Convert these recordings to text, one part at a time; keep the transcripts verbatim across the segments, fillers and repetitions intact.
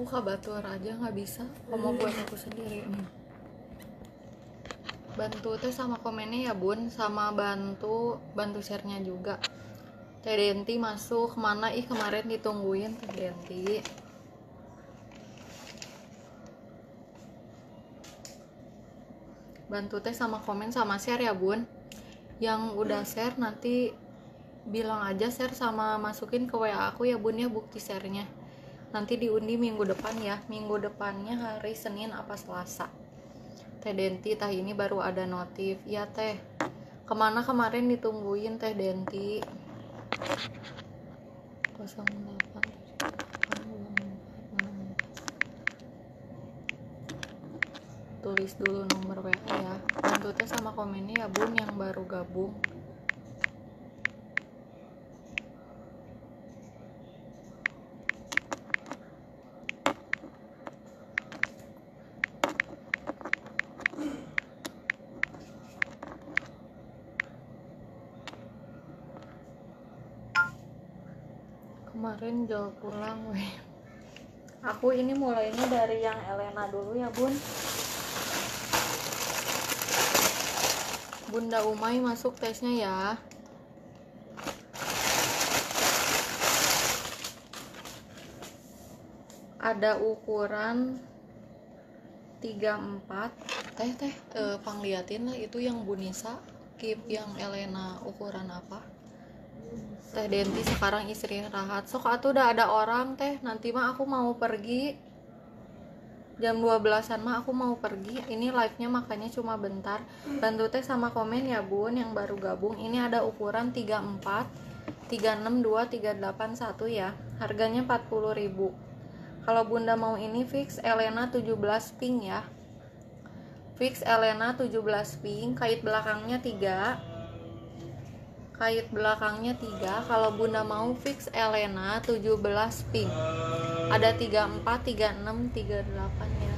buka batur aja nggak bisa, mau buat aku sendiri nih. Bantu teh sama komennya ya bun, sama bantu bantu share-nya juga. Teh Denti masuk kemana ih, kemarin ditungguin Teh Denti. Bantu teh sama komen sama share ya bun. Yang udah share nanti bilang aja share sama masukin ke W A aku ya bun ya, bukti share-nya. Nanti diundi minggu depan ya, minggu depannya hari Senin apa Selasa. Teh Denti tah ini baru ada notif ya teh. Kemana kemarin ditungguin Teh Denti? nol delapan tulis dulu nomor W A ya. Bantu teh sama komennya ya bun yang baru gabung. Kemarin jauh pulang weh. Aku ini mulainya dari yang Elena dulu ya bun. Bunda Umay masuk tesnya ya. Ada ukuran tiga puluh empat. Teh teh eh, pangliatin lah itu yang Bunisa, keep yang Elena ukuran apa? Teh Denti sekarang istirahat. Sok atuh udah ada orang teh. Nanti mah aku mau pergi. Jam dua belasan mah aku mau pergi. Ini live-nya makanya cuma bentar. Bantu teh sama komen ya bun yang baru gabung. Ini ada ukuran tiga puluh empat, tiga enam dua, tiga delapan satu ya. Harganya empat puluh ribu. Kalau bunda mau ini fix Elena tujuh belas pink ya. Fix Elena tujuh belas pink. Kait belakangnya tiga. Kait belakangnya tiga. Kalau bunda mau fix Elena tujuh belas pink. Ada tiga puluh empat, tiga puluh enam, tiga puluh delapan ya.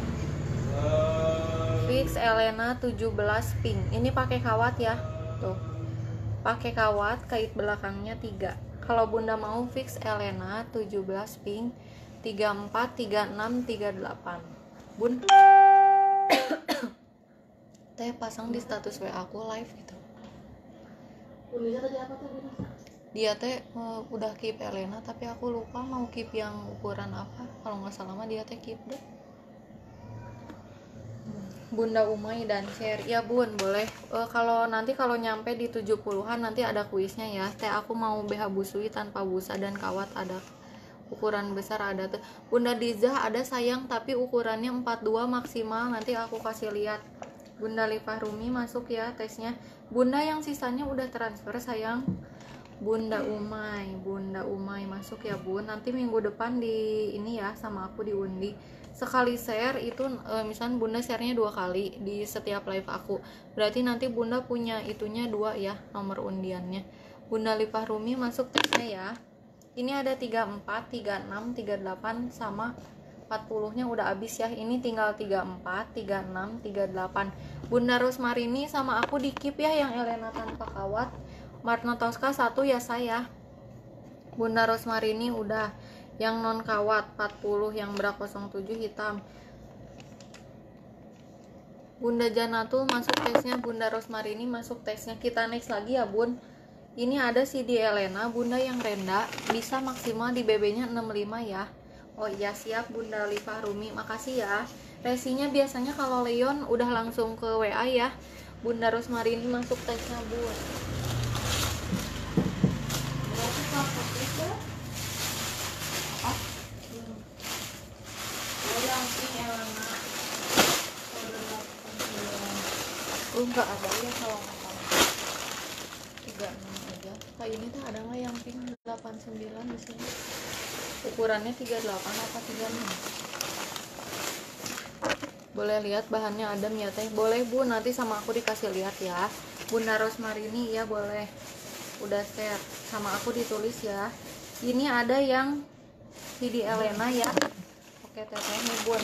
Fix Elena tujuh belas pink. Ini pakai kawat ya. Tuh. Pakai kawat, kait belakangnya tiga. Kalau bunda mau fix Elena tujuh belas pink, tiga puluh empat, tiga puluh enam, tiga puluh delapan. Bun. Teh pasang di status W A aku live gitu. Dia teh uh, udah keep Elena tapi aku lupa mau keep yang ukuran apa. Kalau nggak salah mah dia teh keep deh. Bunda Umay dan share ya bun boleh. Uh, kalau nanti kalau nyampe di tujuh puluhan nanti ada kuisnya ya. Teh aku mau B H busui tanpa busa dan kawat ada. Ukuran besar ada tuh. Bunda Diza ada sayang tapi ukurannya empat puluh dua maksimal, nanti aku kasih lihat. Bunda Lifah Rumi masuk ya tesnya. Bunda yang sisanya udah transfer sayang. Bunda Umay, Bunda Umay masuk ya bun. Nanti minggu depan di ini ya sama aku diundi. Sekali share itu e, misalnya bunda sharenya dua kali di setiap live aku. Berarti nanti bunda punya itunya dua ya nomor undiannya. Bunda Lifah Rumi masuk tesnya ya. Ini ada tiga puluh empat, tiga puluh enam, tiga puluh delapan sama empat puluh-nya udah habis ya. Ini tinggal tiga puluh empat, tiga puluh enam, tiga puluh delapan. Bunda Rosmarini sama aku di keep ya yang Elena tanpa kawat. Marno Tosca satu ya saya. Bunda Rosmarini udah. Yang non kawat empat puluh, yang bra nol tujuh hitam. Bunda Janatul masuk tesnya, Bunda Rosmarini masuk tesnya. Kita next lagi ya bun. Ini ada si di Elena, bunda yang renda, bisa maksimal di B B-nya enam puluh lima ya. Oh iya siap Bunda Lifah Rumi, makasih ya. Resinya biasanya kalau Leon udah langsung ke W A ya. Bunda Rosmarini masuk tesnya bun. Oh enggak ada ya kalau nggak salah. tiga puluh enam aja. Kayak ini tuh ada nggak yang pink delapan puluh sembilan di sini? Ukurannya tiga puluh delapan apa tiga puluh enam? Boleh lihat bahannya adem ya teh? Boleh bu, nanti sama aku dikasih lihat ya. Bunda Rosmarini ya boleh. Udah share sama aku ditulis ya. Ini ada yang C D Elena ya. Oke teteh nih bun.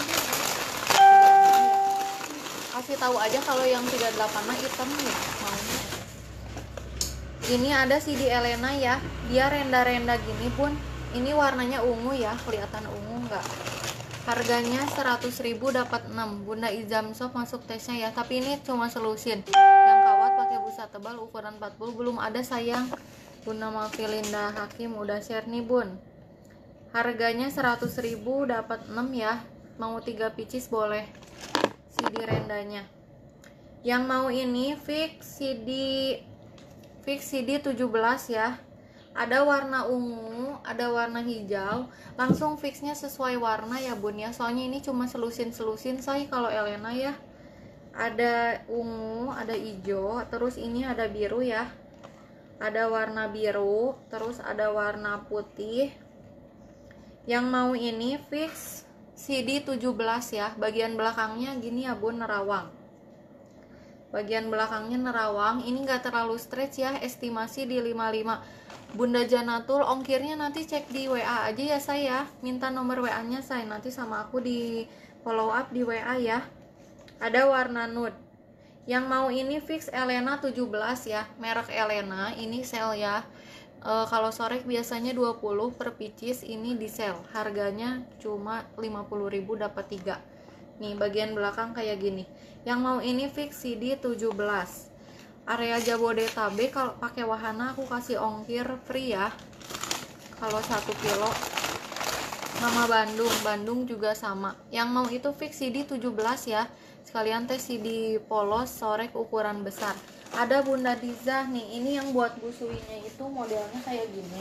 Kasih tahu aja kalau yang tiga puluh delapan mah hitam nih maunya. Ini ada C D Elena ya. Dia renda-renda gini pun. Ini warnanya ungu ya, kelihatan ungu nggak? Harganya seratus ribu dapat enam. Bunda Izam Shop masuk tesnya ya. Tapi ini cuma selusin. Yang kawat pakai busa tebal ukuran empat puluh belum ada sayang. Bunda Mafilinda Hakim udah share nih bun. Harganya seratus ribu dapat enam ya. Mau tiga pieces boleh. C D rendanya. Yang mau ini fix C D fix C D tujuh belas ya. Ada warna ungu, ada warna hijau. Langsung fixnya sesuai warna ya bun ya. Soalnya ini cuma selusin-selusin say kalau Elena ya. Ada ungu, ada hijau, terus ini ada biru ya. Ada warna biru, terus ada warna putih. Yang mau ini fix C D tujuh belas ya. Bagian belakangnya gini ya bun, nerawang. Bagian belakangnya nerawang. Ini enggak terlalu stretch ya, estimasi di lima puluh lima. Bunda Janatul, ongkirnya nanti cek di W A aja ya saya. Minta nomor W A-nya saya, nanti sama aku di follow up di W A ya. Ada warna nude. Yang mau ini fix Elena tujuh belas ya. Merek Elena, ini sale ya. E, kalau sorek biasanya dua puluh per pieces, ini di sale. Harganya cuma lima puluh ribu dapat tiga. Nih, bagian belakang kayak gini. Yang mau ini fix C D tujuh belas. Area Jabodetabek kalau pakai wahana aku kasih ongkir free ya. Kalau satu kilo. Sama Bandung, Bandung juga sama. Yang mau itu fix C D tujuh belas ya. Sekalian teh C D polos sorek ukuran besar. Ada Bunda Diza nih, ini yang buat busuinya itu modelnya kayak gini.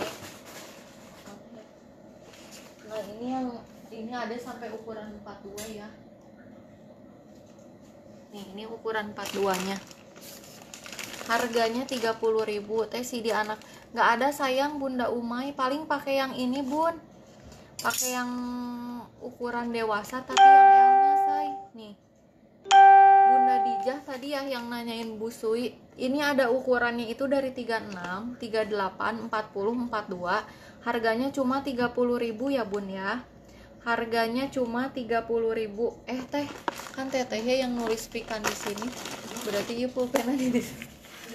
Nah, ini yang ini ada sampai ukuran empat puluh dua ya. Nih, ini ukuran empat puluh dua-nya. Harganya tiga puluh ribu. Teh C D anak nggak ada sayang Bunda Umay, paling pakai yang ini bun, pakai yang ukuran dewasa tapi yang L-nya say. Nih Bunda Dijah tadi ya yang nanyain busui, ini ada ukurannya itu dari tiga puluh enam, tiga puluh delapan, empat puluh, empat puluh dua. Harganya cuma tiga puluh ribu ya bun ya. Harganya cuma tiga puluh ribu. Eh teh, kan tetehnya yang nulis pikan di sini. Berarti ya pulpennya di sini.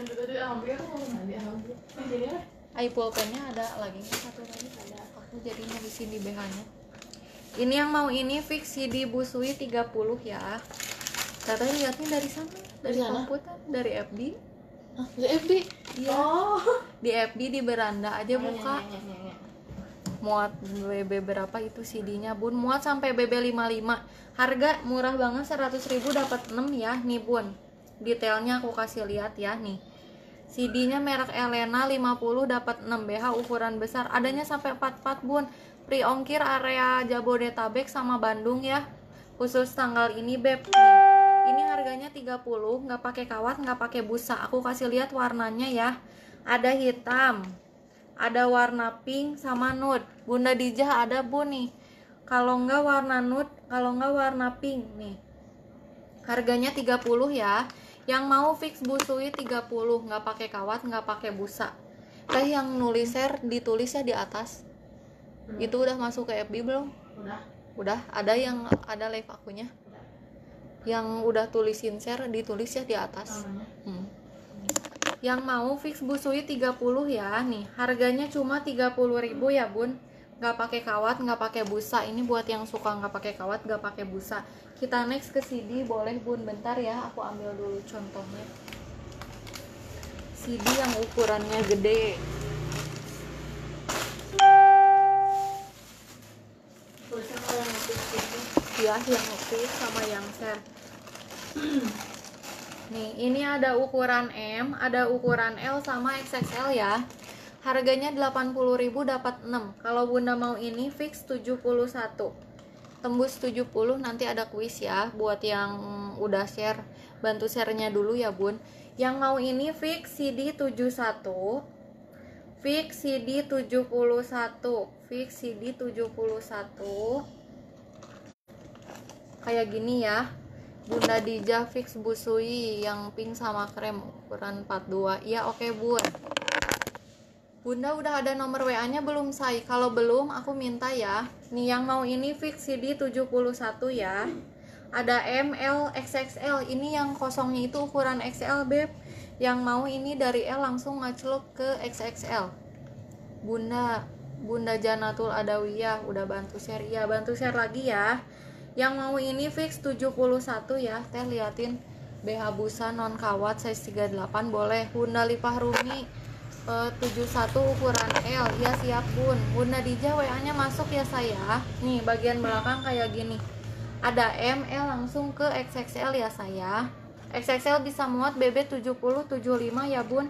Ai pulpennya ada lagi satu lagi ada. Aku jadinya di sini B H-nya. Ini yang mau ini fix C D busui tiga puluh ya. Katanya lihatnya dari sana, dari komputer, dari F B. Ah, di F B. Iya. Oh. Di F B di beranda aja buka. Muat B B berapa itu C D-nya bun? Muat sampai B B lima puluh lima. Harga murah banget, seratus ribu dapat enam ya nih bun. Detailnya aku kasih lihat ya nih. C D-nya merek Elena lima puluh dapat enam B H ukuran besar. Adanya sampai empat puluh empat bun. Free ongkir area Jabodetabek sama Bandung ya. Khusus tanggal ini beb. Nih. Ini harganya tiga puluh, nggak pakai kawat, nggak pakai busa. Aku kasih lihat warnanya ya. Ada hitam, ada warna pink sama nude. Bunda Dijah ada bun nih. Kalau nggak warna nude, kalau nggak warna pink nih. Harganya tiga puluh ya. Yang mau fix busui tiga puluh, nggak pakai kawat, nggak pakai busa. Teh yang nulis share ditulis ya di atas. Hmm. Itu udah masuk ke F B belum? Udah. Udah. Ada yang ada live akunya. Yang udah tulisin share ditulis ya di atas. Hmm. Yang mau fix busui tiga puluh ya nih. Harganya cuma tiga puluh ribu ya bun. Nggak pakai kawat, nggak pakai busa. Ini buat yang suka nggak pakai kawat, nggak pakai busa. Kita next ke C D boleh bun, bentar ya, aku ambil dulu contohnya. C D yang ukurannya gede. Ya, yang ngetik sama yang share. Nih, ini ada ukuran M, ada ukuran L sama X X L ya. Harganya delapan puluh ribu dapat enam. Kalau Bunda mau ini fix tujuh puluh satu. Tembus tujuh puluh nanti ada kuis ya. Buat yang udah share, bantu share-nya dulu ya bun. Yang mau ini fix C D tujuh puluh satu, fix C D tujuh puluh satu, fix C D tujuh puluh satu. Kayak gini ya. Bunda Dijah fix busui yang pink sama krem ukuran empat puluh dua. Iya oke okay, bun. Bunda udah ada nomor W A-nya belum say? Kalau belum aku minta ya. Nih yang mau ini fix C D tujuh puluh satu ya. Ada M, L, X X L. Ini yang kosongnya itu ukuran X L beb. Yang mau ini dari L langsung ngaclok ke X X L. Bunda Bunda Janatul Adawiyah udah bantu share. Iya, bantu share lagi ya. Yang mau ini fix tujuh puluh satu ya. Teh liatin B H busa non kawat size tiga puluh delapan boleh. Bunda Lipah Rumi uh, tujuh puluh satu ukuran L. Ya siap Bun. Bunda Dija W A-nya masuk ya saya. Nih bagian belakang kayak gini. Ada M L langsung ke X X L ya saya. X X L bisa muat B B tujuh puluh tujuh puluh lima ya Bun.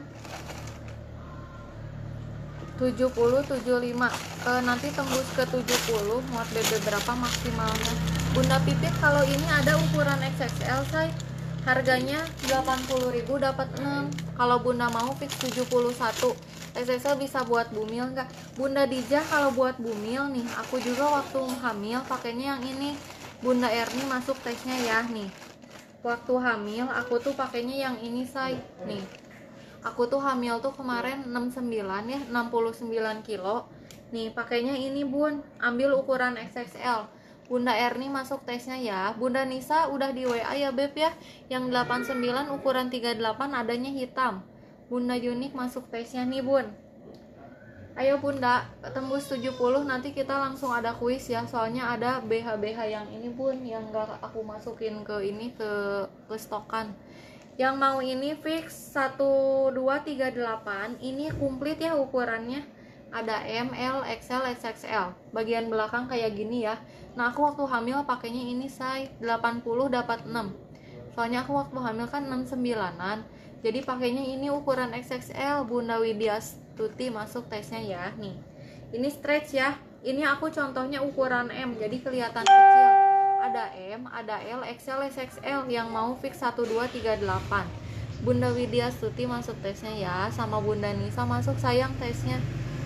tujuh puluh tujuh puluh lima e, nanti tembus ke tujuh puluh muat B B berapa maksimalnya. Bunda Pipit kalau ini ada ukuran X X L say, harganya delapan puluh ribu dapat enam. Kalau Bunda mau fix tujuh puluh satu. X X L bisa buat bumil enggak? Bunda Dija kalau buat bumil nih, aku juga waktu hamil pakainya yang ini. Bunda Erni masuk tesnya ya nih. Waktu hamil aku tuh pakainya yang ini say nih. Aku tuh hamil tuh kemarin enam puluh sembilan ya, enam puluh sembilan kilo. Nih pakainya ini Bun, ambil ukuran X X L. Bunda Erni masuk tesnya ya. Bunda Nisa udah di W A ya Beb ya. Yang delapan puluh sembilan ukuran tiga puluh delapan adanya hitam. Bunda Yunik masuk tesnya nih Bun. Ayo Bunda, tembus tujuh puluh nanti kita langsung ada kuis ya. Soalnya ada B H B H yang ini Bun, yang gak aku masukin ke ini ke, ke stokan. Yang mau ini fix satu dua tiga delapan. Ini komplit ya ukurannya. Ada M, L, X L, X X L. Bagian belakang kayak gini ya. Nah aku waktu hamil pakainya ini say delapan puluh dapat enam. Soalnya aku waktu hamil kan enam puluh sembilanan. Jadi pakainya ini ukuran X X L. Bunda Widya Tuti masuk tesnya ya. Nih. Ini stretch ya. Ini aku contohnya ukuran M. Jadi kelihatan kecil. Ada M, ada L, X L, X X L. Yang mau fix satu dua tiga delapan. Bunda Widya Stuti masuk tesnya ya. Sama Bunda Nisa masuk sayang tesnya.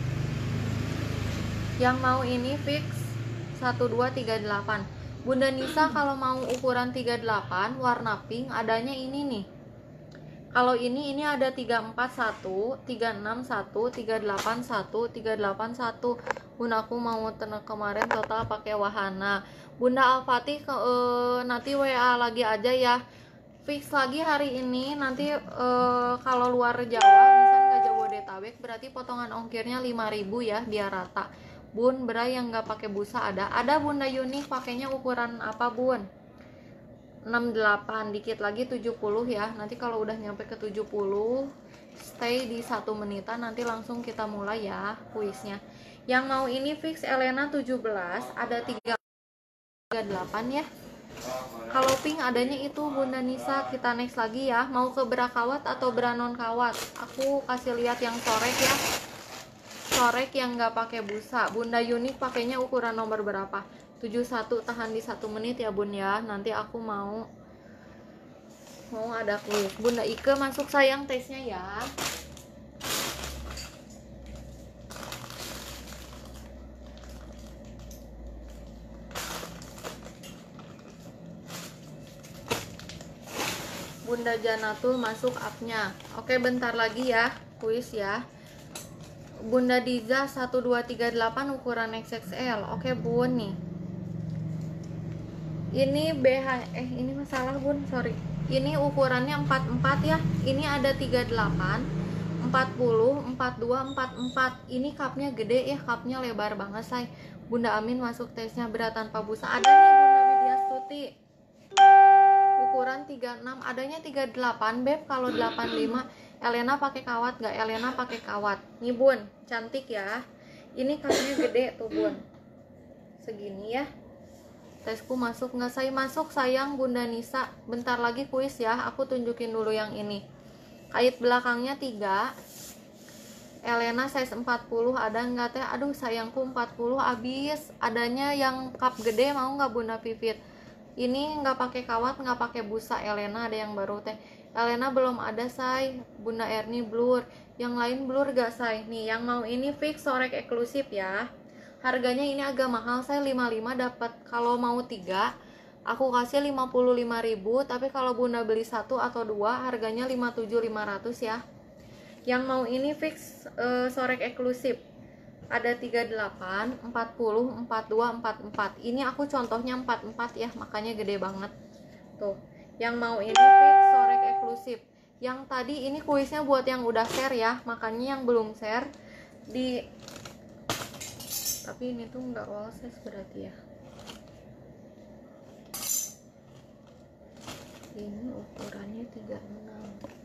Yang mau ini fix satu dua tiga delapan. Bunda Nisa kalau mau ukuran tiga puluh delapan warna pink adanya ini nih. Kalau ini ini ada tiga empat satu, tiga enam satu, tiga delapan satu, tiga delapan satu. Bunda aku mau tenek kemarin total pakai wahana. Bunda Al-Fatih ke, e, nanti W A lagi aja ya. Fix lagi hari ini nanti e, kalau luar Jawa misalnya nggak Jabodetabek berarti potongan ongkirnya lima ribu ya biar rata. Bun, berai yang nggak pakai busa ada. Ada Bunda Yuni pakainya ukuran apa Bun? enam puluh delapan, dikit lagi tujuh puluh ya. Nanti kalau udah nyampe ke tujuh puluh stay di satu menitan, nanti langsung kita mulai ya kuisnya. Yang mau ini fix Elena tujuh belas, ada tiga puluh delapan ya. Kalau pink adanya itu Bunda Nisa. Kita next lagi ya. Mau ke bra kawat atau bra non kawat? Aku kasih lihat yang sorek ya. Sorek yang nggak pakai busa. Bunda Yuni pakainya ukuran nomor berapa? tujuh puluh satu, tahan di satu menit ya Bun ya. Nanti aku mau mau ada kuis. Bunda Ike masuk sayang tesnya ya. Bunda Janatul masuk up-nya. Oke, bentar lagi ya kuis ya. Bunda Diza satu dua tiga delapan ukuran X X L. Oke Bun nih. Ini B H eh ini masalah Bun, sorry. Ini ukurannya empat puluh empat ya. Ini ada tiga puluh delapan, empat puluh, empat puluh dua, empat puluh empat. Ini cupnya gede ya, cupnya lebar banget say. Bunda Amin masuk tesnya berat tanpa busa. Ada nih Bunda Widya Stuti. Ukuran tiga puluh enam, adanya tiga puluh delapan Beb. Kalau delapan puluh lima Elena pakai kawat nggak? Elena pakai kawat. Nih Bun, cantik ya. Ini cupnya gede tuh Bun. Segini ya. Tesku masuk nggak? Saya masuk sayang Bunda Nisa. Bentar lagi kuis ya. Aku tunjukin dulu yang ini. Kait belakangnya tiga. Elena size empat puluh ada nggak teh? Aduh sayangku empat puluh habis. Adanya yang cup gede mau nggak Bunda Vivit? Ini nggak pakai kawat, nggak pakai busa. Elena ada yang baru teh. Elena belum ada say. Bunda Erni blur. Yang lain blur gak say? Nih yang mau ini fix sorek eksklusif ya. Harganya ini agak mahal, saya lima puluh lima dapat. Kalau mau tiga aku kasih lima puluh lima ribu, tapi kalau Bunda beli satu atau dua harganya lima puluh tujuh ribu lima ratus ya. Yang mau ini fix uh, sorek eksklusif. Ada tiga puluh delapan, empat puluh, empat puluh dua, empat puluh empat. Ini aku contohnya empat puluh empat ya, makanya gede banget. Tuh. Yang mau ini fix sorek eksklusif. Yang tadi ini kuisnya buat yang udah share ya, makanya yang belum share di tapi ini tuh nggak all size berarti ya. Ini ukurannya tiga puluh enam.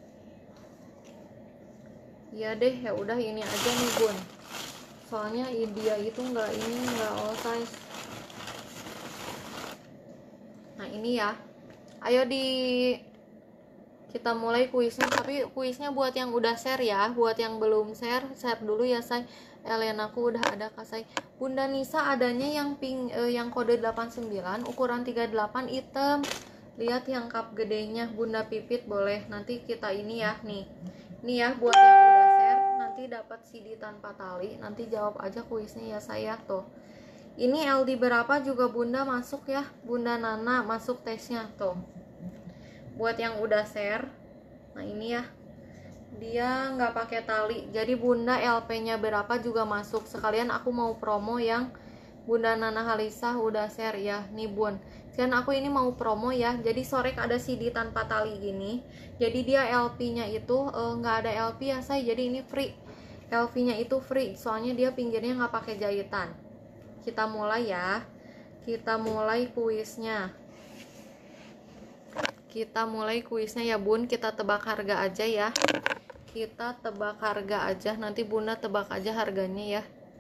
Iya deh, ya udah ini aja nih bun, soalnya dia itu nggak ini nggak all size. Nah ini ya, ayo di kita mulai kuisnya, tapi kuisnya buat yang udah share ya, buat yang belum share, share dulu ya say. Elenaku udah ada kak say. Bunda Nisa adanya yang pink eh, yang kode delapan puluh sembilan ukuran tiga puluh delapan item. Lihat yang cup gedenya. Bunda Pipit boleh nanti kita ini ya nih. Nih ya buat yang udah share nanti dapat C D tanpa tali, nanti jawab aja kuisnya ya saya tuh. Ini L D berapa juga Bunda masuk ya. Bunda Nana masuk tesnya tuh. Buat yang udah share, nah ini ya, dia nggak pakai tali, jadi Bunda L P-nya berapa juga masuk. Sekalian aku mau promo yang Bunda Nana Halisa udah share ya, nih bun. Kan aku ini mau promo ya, jadi sorek ada C D tanpa tali gini. Jadi dia L P-nya itu nggak uh, ada L P ya saya, jadi ini free. L P-nya itu free, soalnya dia pinggirnya nggak pakai jahitan. Kita mulai ya, kita mulai kuisnya. Kita mulai kuisnya ya bun, kita tebak harga aja ya. Kita tebak harga aja, nanti Bunda tebak aja harganya ya.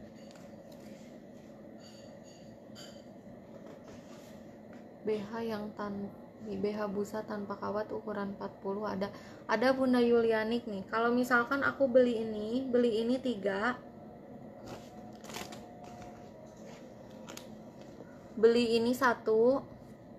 B H yang tan B H busa tanpa kawat ukuran empat puluh ada. Ada Bunda Yulianik nih. Kalau misalkan aku beli ini, beli ini tiga. Beli ini satu.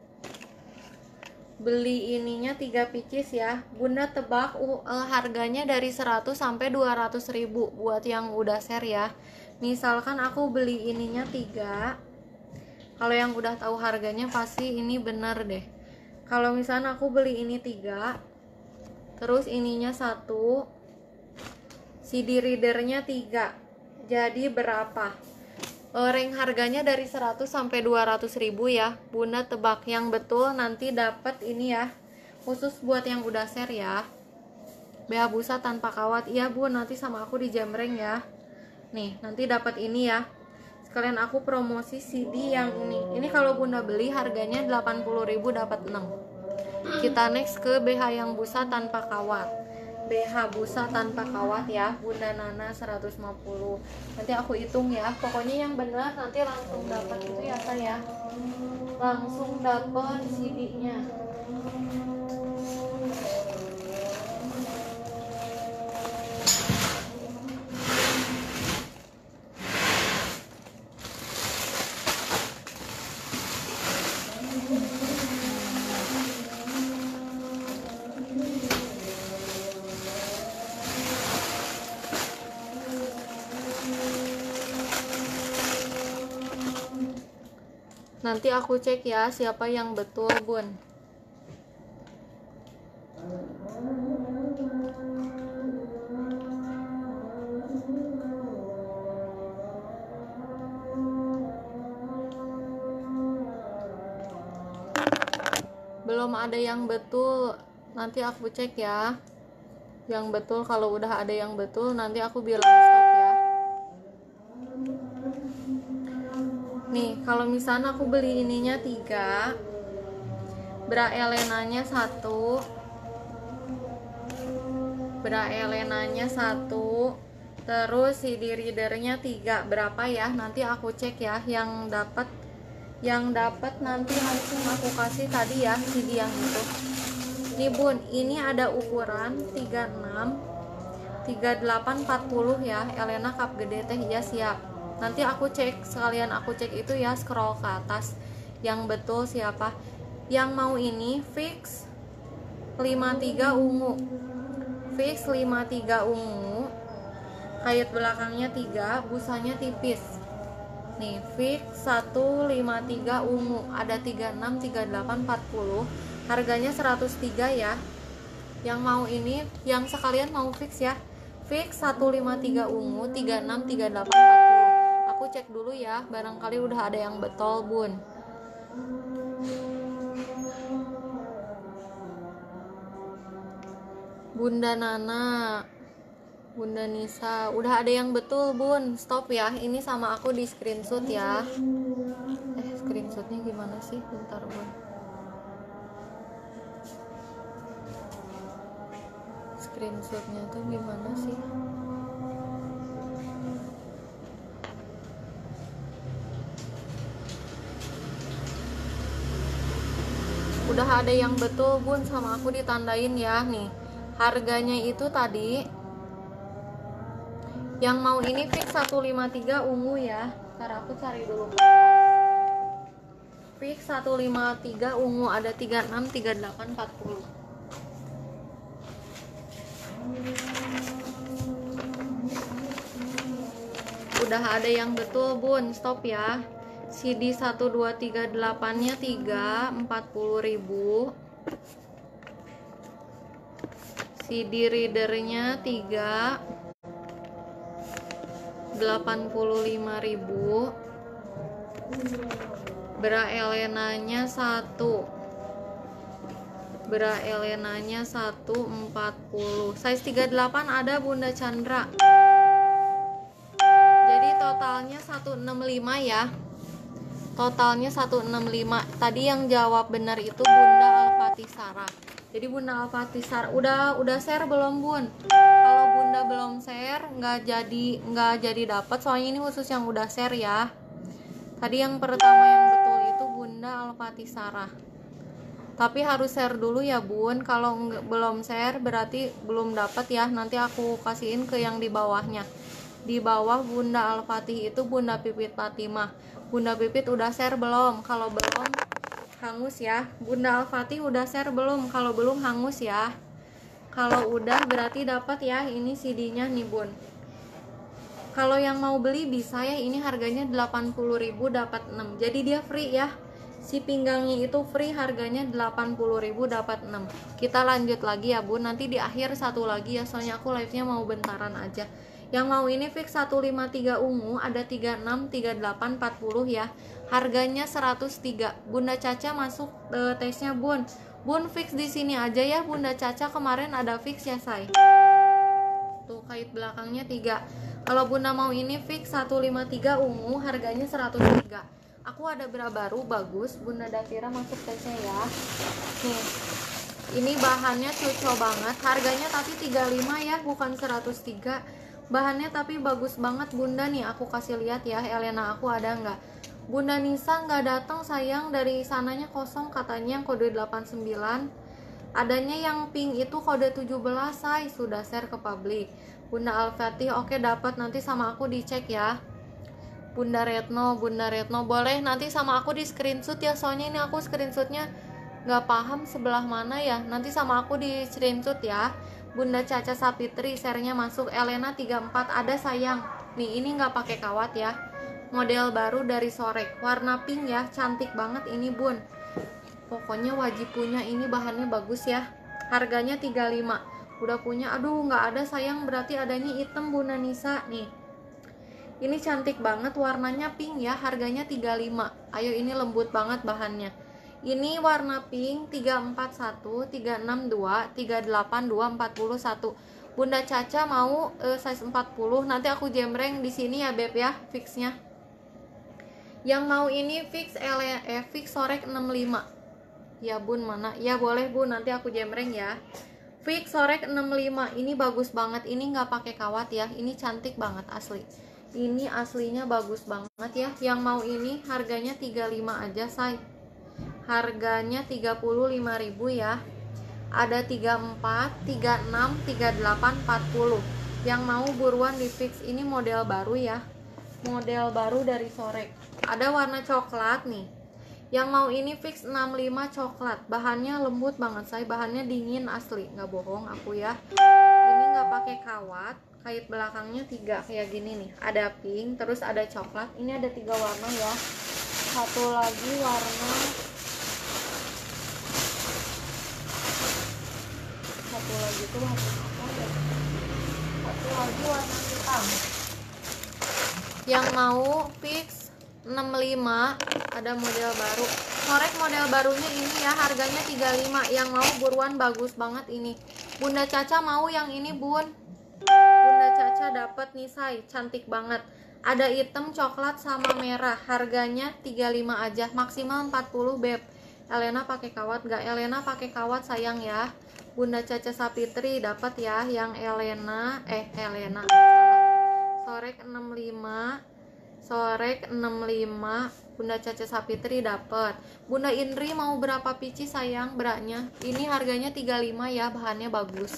Beli ininya tiga pieces ya. Bunda tebak uh, harganya dari seratus sampai dua ratus ribu buat yang udah share ya. Misalkan aku beli ininya tiga. Kalau yang udah tahu harganya pasti ini bener deh. Kalau misalnya aku beli ini tiga, terus ininya satu, C D readernya tiga, jadi berapa? Ring harganya dari seratus sampai dua ratus ribu ya. Bunda tebak yang betul nanti dapat ini ya. Khusus buat yang udah share ya. B H busa tanpa kawat. Iya Bun, nanti sama aku di Jamreng ya. Nih, nanti dapat ini ya. Sekalian aku promosi C D yang ini. Ini kalau Bunda beli harganya delapan puluh ribu dapat enam. Kita next ke B H yang busa tanpa kawat. B H busa tanpa kawat ya, Bunda Nana seratus lima puluh. Nanti aku hitung ya. Pokoknya yang benar nanti langsung dapat itu ya saya. Langsung dapat C D-nya. Nanti aku cek ya siapa yang betul bun. Belum ada yang betul, nanti aku cek ya. Yang betul, kalau udah ada yang betul nanti aku bilang stop ya. Nih, kalau misalnya aku beli ininya tiga, bra elenanya satu, bra elenanya satu, terus C D readernya tiga, berapa ya? Nanti aku cek ya. Yang dapat, yang dapat nanti langsung aku kasih tadi ya C D yang itu. Nih bun, ini ada ukuran tiga puluh enam, tiga puluh delapan, empat puluh ya. Elena cup gede teh ya siap. Nanti aku cek, sekalian aku cek itu ya, scroll ke atas. Yang betul siapa? Yang mau ini fix lima puluh tiga ungu. Fix lima puluh tiga ungu. Kait belakangnya tiga, busanya tipis. Nih, fix seratus lima puluh tiga ungu. Ada tiga puluh enam, tiga puluh delapan, empat puluh. Harganya seratus tiga ya. Yang mau ini, yang sekalian mau fix ya. Fix seratus lima puluh tiga ungu, tiga puluh enam, tiga puluh delapan, empat puluh. Aku cek dulu ya, barangkali udah ada yang betul bun. Bunda Nana Bunda Nisa, udah ada yang betul bun, stop ya, ini sama aku di screenshot ya. Eh screenshotnya gimana sih, bentar bun. Screenshotnya tuh gimana sih? Udah ada yang betul bun, sama aku ditandain ya nih. Harganya itu tadi yang mau ini fix seratus lima puluh tiga ungu ya. Ntar aku cari dulu. Fix seratus lima puluh tiga ungu, ada tiga puluh enam, tiga puluh delapan, empat puluh. Udah ada yang betul bun, stop ya. C D satu dua tiga delapan nya tiga, empat puluh ribu. C D readernya tiga, delapan puluh lima ribu. Bra Elenanya satu, Bra Elenanya satu, empat puluh. Size tiga puluh delapan ada Bunda Chandra. Jadi totalnya seratus enam puluh lima ya. Totalnya seratus enam puluh lima. Tadi yang jawab benar itu Bunda Alfatisara. Jadi Bunda Alfatisara udah udah share belum bun? Kalau Bunda belum share nggak jadi nggak jadi dapat, soalnya ini khusus yang udah share ya. Tadi yang pertama yang betul itu Bunda Alfatisara. Tapi harus share dulu ya bun. Kalau belum share berarti belum dapat ya. Nanti aku kasihin ke yang di bawahnya. Di bawah Bunda Al-Fatih itu Bunda Pipit Fatimah. Bunda Pipit udah share belum? Kalau belum hangus ya. Bunda Al-Fatih udah share belum? Kalau belum hangus ya. Kalau udah berarti dapat ya, ini C D-nya nih bun. Kalau yang mau beli bisa ya, ini harganya delapan puluh ribu dapat enam. Jadi dia free ya. Si pinggangnya itu free, harganya delapan puluh ribu dapat enam. Kita lanjut lagi ya bun. Nanti di akhir satu lagi ya, soalnya aku live-nya mau bentaran aja. Yang mau ini fix seratus lima puluh tiga ungu, ada tiga puluh enam, tiga puluh delapan, empat puluh ya. Harganya seratus tiga. Bunda Caca masuk e, tesnya bun. Bun fix di sini aja ya Bunda Caca, kemarin ada fix ya say. Tuh kait belakangnya tiga. Kalau Bunda mau ini fix seratus lima puluh tiga ungu, harganya seratus tiga. Aku ada bra baru bagus, Bunda Datira masuk tesnya ya. Nih. Ini bahannya cuco banget, harganya tapi tiga puluh lima ya, bukan seratus tiga. Bahannya tapi bagus banget Bunda nih, aku kasih lihat ya. Elena aku ada nggak? Bunda Nisa nggak datang sayang, dari sananya kosong katanya yang kode delapan puluh sembilan. Adanya yang pink itu kode tujuh belas say, sudah share ke publik. Bunda Al-Fatih oke dapat, nanti sama aku dicek ya. Bunda Retno, Bunda Retno boleh nanti sama aku di screenshot ya, soalnya ini aku screenshotnya nggak paham sebelah mana ya, nanti sama aku di screenshot ya. Bunda Caca Sapitri share-nya masuk. Elena tiga puluh empat ada sayang. Nih ini nggak pakai kawat ya. Model baru dari Sorek, warna pink ya, cantik banget ini bun. Pokoknya wajib punya, ini bahannya bagus ya. Harganya tiga puluh lima. Udah punya, aduh nggak ada sayang, berarti adanya hitam Bunda Nisa nih. Ini cantik banget, warnanya pink ya, harganya tiga puluh lima. Ayo ini lembut banget bahannya. Ini warna pink tiga empat satu, tiga enam dua, tiga delapan dua, empat puluh satu. Bunda Caca mau uh, size empat puluh. Nanti aku jemreng di sini ya beb ya, fixnya. Yang mau ini fix L eh, fix Sorek enam puluh lima. Ya bun mana? Ya boleh bun, nanti aku jemreng ya. Fix Sorek enam puluh lima. Ini bagus banget. Ini nggak pakai kawat ya. Ini cantik banget asli. Ini aslinya bagus banget ya. Yang mau ini harganya tiga puluh lima aja say. Harganya tiga puluh lima ribu ya. Ada tiga puluh empat, tiga puluh enam, tiga puluh delapan, empat puluh. Yang mau buruan di fix, ini model baru ya. Model baru dari Sorek. Ada warna coklat nih. Yang mau ini fix enam puluh lima coklat. Bahannya lembut banget say, bahannya dingin asli, nggak bohong aku ya. Ini nggak pakai kawat. Kait belakangnya tiga kayak gini nih. Ada pink, terus ada coklat. Ini ada tiga warna ya. Satu lagi warna satu lagi tuh warna apa ya? Satu lagi warna hitam. Yang mau fix enam puluh lima, ada model baru. Sorek model barunya ini ya, harganya tiga puluh lima. Yang mau buruan, bagus banget ini. Bunda Caca mau yang ini bun. Bunda Caca dapat nih say, cantik banget. Ada hitam, coklat sama merah. Harganya tiga puluh lima aja, maksimal empat puluh beb. Elena pakai kawat gak? Elena pakai kawat sayang ya. Bunda Caca Sapitri dapat ya yang Elena eh Elena salah. Sorek enam puluh lima. Sorek enam puluh lima. Bunda Caca Sapitri dapat. Bunda Indri mau berapa pici sayang beratnya? Ini harganya tiga puluh lima ya, bahannya bagus.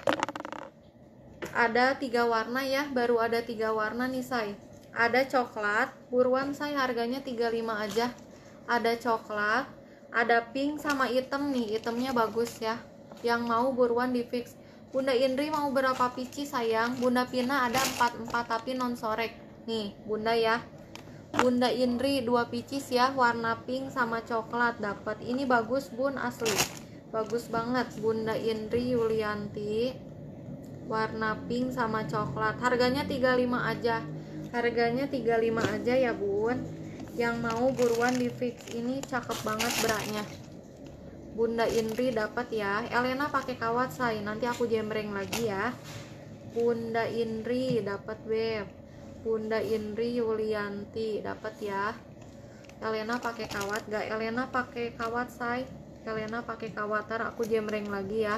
Ada tiga warna ya, baru ada tiga warna nih say. Ada coklat, buruan say, harganya tiga puluh lima aja. Ada coklat, ada pink sama hitam nih, hitamnya bagus ya. Yang mau buruan di fix. Bunda Indri mau berapa pici sayang? Bunda Pina ada empat empat tapi non sorek. Nih, Bunda ya. Bunda Indri dua picis ya, warna pink sama coklat dapat. Ini bagus Bun, asli. Bagus banget Bunda Indri Yulianti. Warna pink sama coklat. Harganya tiga puluh lima aja. Harganya tiga puluh lima aja ya Bun. Yang mau buruan di fix, ini cakep banget beratnya. Bunda Indri dapat ya. Elena pakai kawat say, nanti aku jembreng lagi ya. Bunda Indri dapat beb. Bunda Indri Yulianti dapat ya. Elena pakai kawat gak? Elena pakai kawat say. Elena pakai kawat, ntar aku jembreng lagi ya.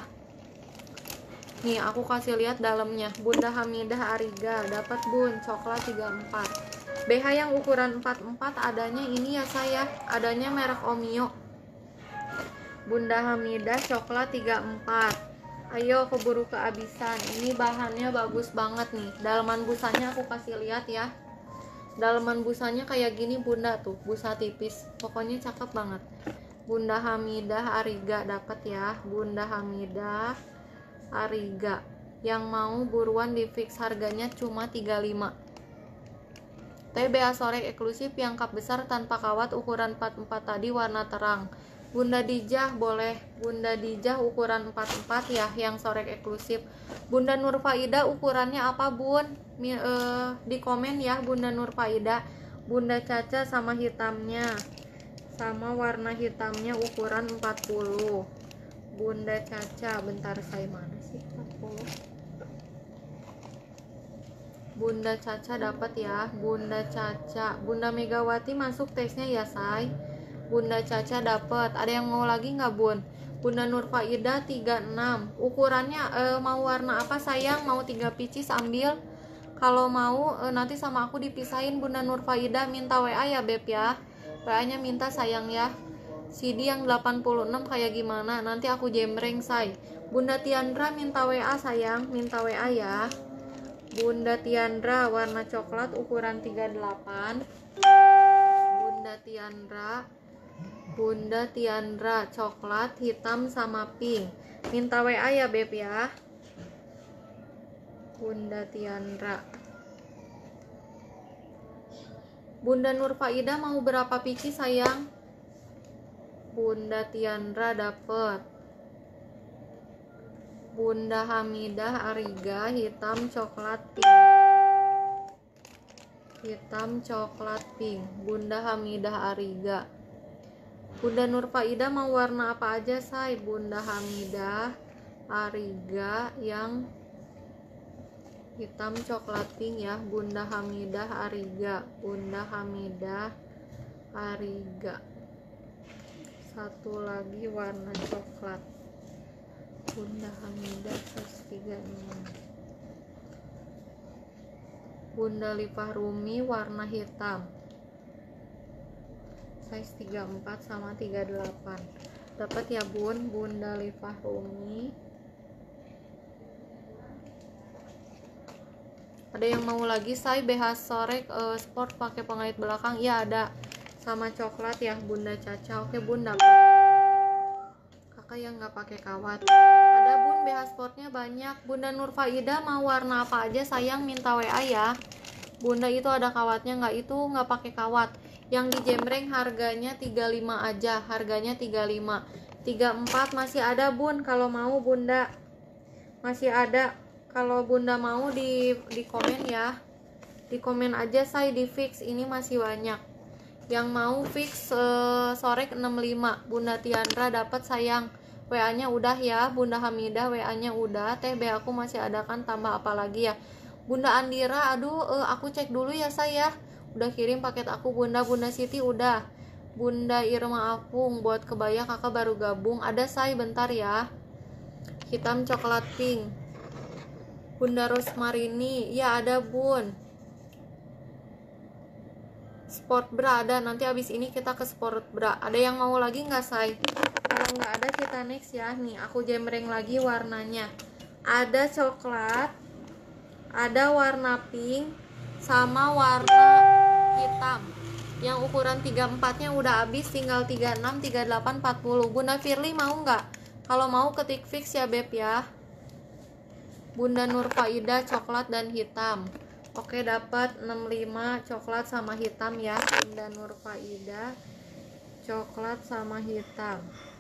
Nih aku kasih lihat dalamnya. Bunda Hamidah Ariga dapat Bun, coklat tiga puluh empat. B H yang ukuran empat puluh empat adanya ini ya saya, adanya merek Omio. Bunda Hamidah coklat tiga puluh empat. Ayo keburu kehabisan. Ini bahannya bagus banget nih. Dalaman busanya aku kasih lihat ya. Dalaman busanya kayak gini Bunda tuh, busa tipis. Pokoknya cakep banget. Bunda Hamidah Ariga dapat ya. Bunda Hamidah Ariga. Yang mau buruan di fix, harganya cuma tiga puluh lima. T B A Sorek eksklusif yang kap besar tanpa kawat ukuran empat puluh empat tadi warna terang. Bunda Dijah boleh. Bunda Dijah ukuran empat puluh empat ya, yang sorek eksklusif. Bunda Nurfaida ukurannya apa Bun? Mi, eh, di komen ya Bunda Nurfaida. Bunda Caca sama hitamnya, sama warna hitamnya ukuran empat puluh. Bunda Caca, bentar saya mana sih empat puluh. Bunda Caca dapat ya. Bunda Caca. Bunda Megawati masuk tesnya ya say. Bunda Caca dapat. Ada yang mau lagi nggak Bun? Bunda Nurfaida tiga puluh enam. Ukurannya eh, mau warna apa sayang? Mau tiga picis ambil. Kalau mau eh, nanti sama aku dipisahin. Bunda Nurfaida minta W A ya beb ya. W A nya minta sayang ya. C D yang delapan puluh enam kayak gimana? Nanti aku jembreng say. Bunda Tiandra minta W A sayang. Minta W A ya. Bunda Tiandra warna coklat ukuran tiga puluh delapan. Bunda Tiandra. Bunda Tiandra coklat hitam sama pink. Minta W A ya beb ya. Bunda Tiandra. Bunda Nurfaida mau berapa pici sayang? Bunda Tiandra dapat. Bunda Hamidah Ariga hitam coklat pink. Hitam coklat pink. Bunda Hamidah Ariga. Bunda Nurfaida mau warna apa aja say? Bunda Hamidah Ariga yang hitam coklat pink ya. Bunda Hamidah Ariga. Bunda Hamidah Ariga. Satu lagi warna coklat. Bunda Hamidah seratus tiga puluh enam. Bunda Lipah Rumi warna hitam. Size tiga puluh empat sama tiga puluh delapan. Dapat ya Bun. Bunda Lipah Rumi. Ada yang mau lagi say B H sorek uh, sport pakai pengait belakang? Iya ada. Sama coklat ya Bunda Caca. Oke Bun dapat. Kakak yang nggak pakai kawat. Ada Bun B H sportnya banyak. Bunda Nurfaida mau warna apa aja sayang? Minta W A ya. Bunda itu ada kawatnya nggak? Itu nggak pakai kawat. Yang di jembreng harganya tiga puluh lima aja. Harganya tiga puluh lima. tiga puluh empat masih ada Bun. Kalau mau Bunda masih ada. Kalau Bunda mau di di komen ya. Di komen aja saya di fix. Ini masih banyak. Yang mau fix uh, sorek enam puluh lima. Bunda Tiandra dapat sayang. W A nya udah ya. Bunda Hamidah W A nya udah. Teh B aku masih ada kan, tambah apa lagi ya? Bunda Andira, aduh uh, aku cek dulu ya saya. Udah kirim paket aku. Bunda Bunda Siti udah. Bunda Irma Apung buat kebaya kakak baru gabung. Ada say bentar ya. Hitam coklat pink. Bunda Rosmarini, ya ada bun. Sport bra ada, nanti abis ini kita ke sport bra. Ada yang mau lagi nggak say? Kalau nggak ada kita next ya. Nih aku jembreng lagi warnanya. Ada coklat, ada warna pink, sama warna hitam. Yang ukuran tiga puluh empat nya udah habis, tinggal tiga puluh enam, tiga puluh delapan, empat puluh. Bunda Firly mau nggak? Kalau mau ketik fix ya beb ya. Bunda Nurfaida coklat dan hitam. Oke, dapat enam puluh lima coklat sama hitam ya. Bunda Nurfaida coklat sama hitam.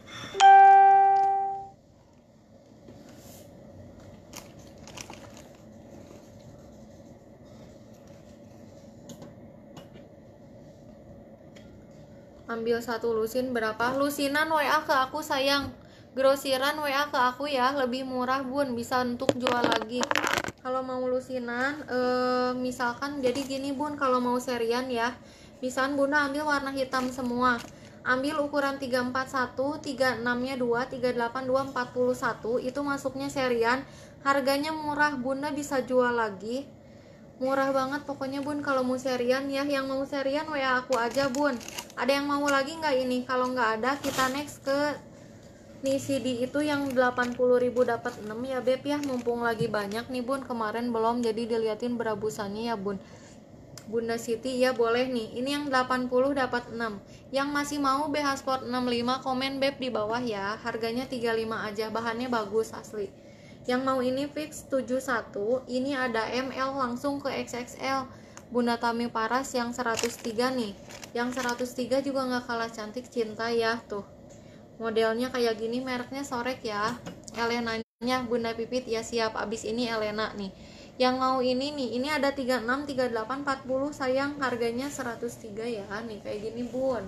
Ambil satu lusin berapa? Lusinan W A ke aku sayang. Grosiran W A ke aku ya, lebih murah bun, bisa untuk jual lagi. Kalau mau lusinan, eh, misalkan jadi gini bun, kalau mau serian ya, misalkan bunda ambil warna hitam semua, ambil ukuran tiga empat satu, tiga enam nya dua, tiga delapan dua, empat puluh satu, itu masuknya serian, harganya murah, bunda bisa jual lagi. Murah banget pokoknya bun kalau mau serian ya. Yang mau serian W A aku aja bun. Ada yang mau lagi nggak ini? Kalau nggak ada kita next ke nih C D itu yang delapan puluh ribu dapat enam ya beb ya. Mumpung lagi banyak nih bun, kemarin belum jadi diliatin berabusannya ya bun. Bunda Siti ya boleh nih. Ini yang delapan puluh dapat enam. Yang masih mau B H Sport enam puluh lima komen beb di bawah ya. Harganya tiga puluh lima aja, bahannya bagus asli. Yang mau ini fix tujuh puluh satu, ini ada M L langsung ke X X L. Bunda Tami Paras yang seratus tiga nih. Yang seratus tiga juga nggak kalah cantik, cinta ya tuh. Modelnya kayak gini, mereknya Sorek ya. Elenanya Bunda Pipit ya siap, abis ini Elena nih. Yang mau ini nih, ini ada tiga puluh enam, tiga puluh delapan, empat puluh sayang, harganya seratus tiga ya. Nih kayak gini bun.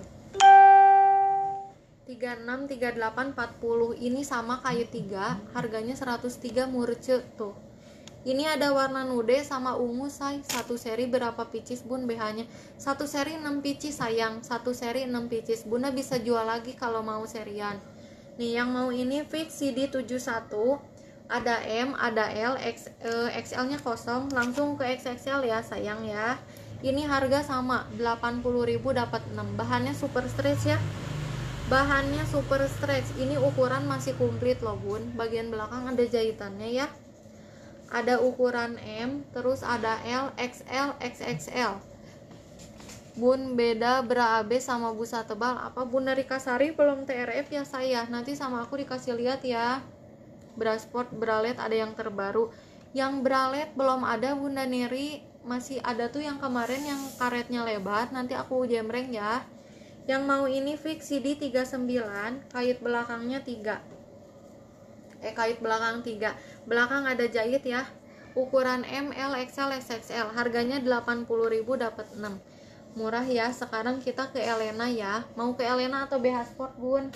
tiga puluh enam, tiga puluh delapan, empat puluh. Ini sama kayu tiga, harganya seratus tiga murce tuh. Ini ada warna nude sama ungu say. Satu seri berapa pieces bun B H-nya? Satu seri enam pieces sayang. Satu seri enam pieces. Bunda bisa jual lagi kalau mau serian. Nih yang mau ini fix C D tujuh puluh satu. Ada M, ada L, X, eh, X L-nya kosong. Langsung ke X X L ya sayang ya. Ini harga sama, delapan puluh ribu dapat enam. Bahannya super stretch ya. Bahannya super stretch. Ini ukuran masih komplit loh bun. Bagian belakang ada jahitannya ya. Ada ukuran M, terus ada L, X L, X X L. Bun beda bra A B sama busa tebal apa? Bunda Rika Sari belum T R F ya saya. Nanti sama aku dikasih lihat ya. Bra sport, bralet ada yang terbaru. Yang bralet belum ada Bunda Neri. Masih ada tuh yang kemarin yang karetnya lebar. Nanti aku jembreng ya. Yang mau ini fix C D tiga puluh sembilan, kait belakangnya tiga. Eh kait belakang tiga. Belakang ada jahit ya. Ukuran M, L, X L, X X L. Harganya delapan puluh ribu dapat enam. Murah ya. Sekarang kita ke Elena ya. Mau ke Elena atau B H Sport, Bun?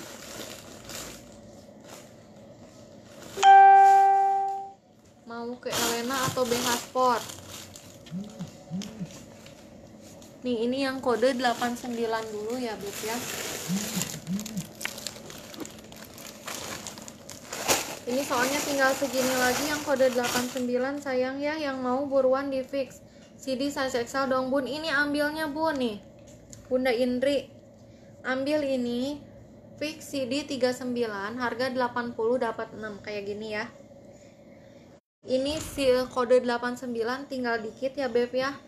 Mau ke Elena atau B H Sport? Nih ini yang kode delapan puluh sembilan dulu ya Beb ya. Ini soalnya tinggal segini lagi yang kode delapan puluh sembilan sayang ya. Yang mau buruan di fix. C D size X L dong Bun. Ini ambilnya Bun nih. Bunda Indri. Ambil ini fix C D tiga puluh sembilan, harga delapan puluh dapat enam kayak gini ya. Ini si kode delapan puluh sembilan tinggal dikit ya Beb ya.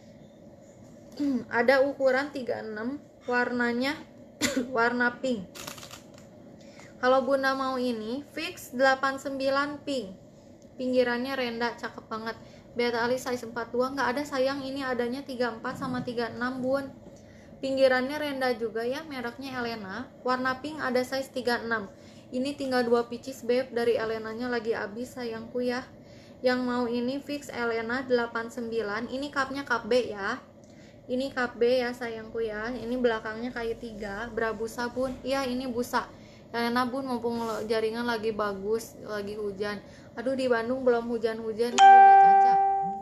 Ada ukuran tiga puluh enam, warnanya warna pink. Kalau Bunda mau ini fix delapan puluh sembilan pink. Pinggirannya renda, cakep banget. Beta alis size empat puluh dua nggak ada sayang, ini adanya tiga puluh empat sama tiga puluh enam Bun. Pinggirannya renda juga ya, mereknya Elena. Warna pink ada size tiga puluh enam. Ini tinggal dua pieces Beb, dari Elenanya lagi habis sayangku ya. Yang mau ini fix Elena delapan puluh sembilan. Ini cupnya cup B ya. Ini cup B ya sayangku ya. Ini belakangnya kayak tiga, berabusa Bun. Iya ini busa. Elena Bun, mumpung jaringan lagi bagus, lagi hujan. Aduh di Bandung belum hujan-hujan nih Bunda Caca.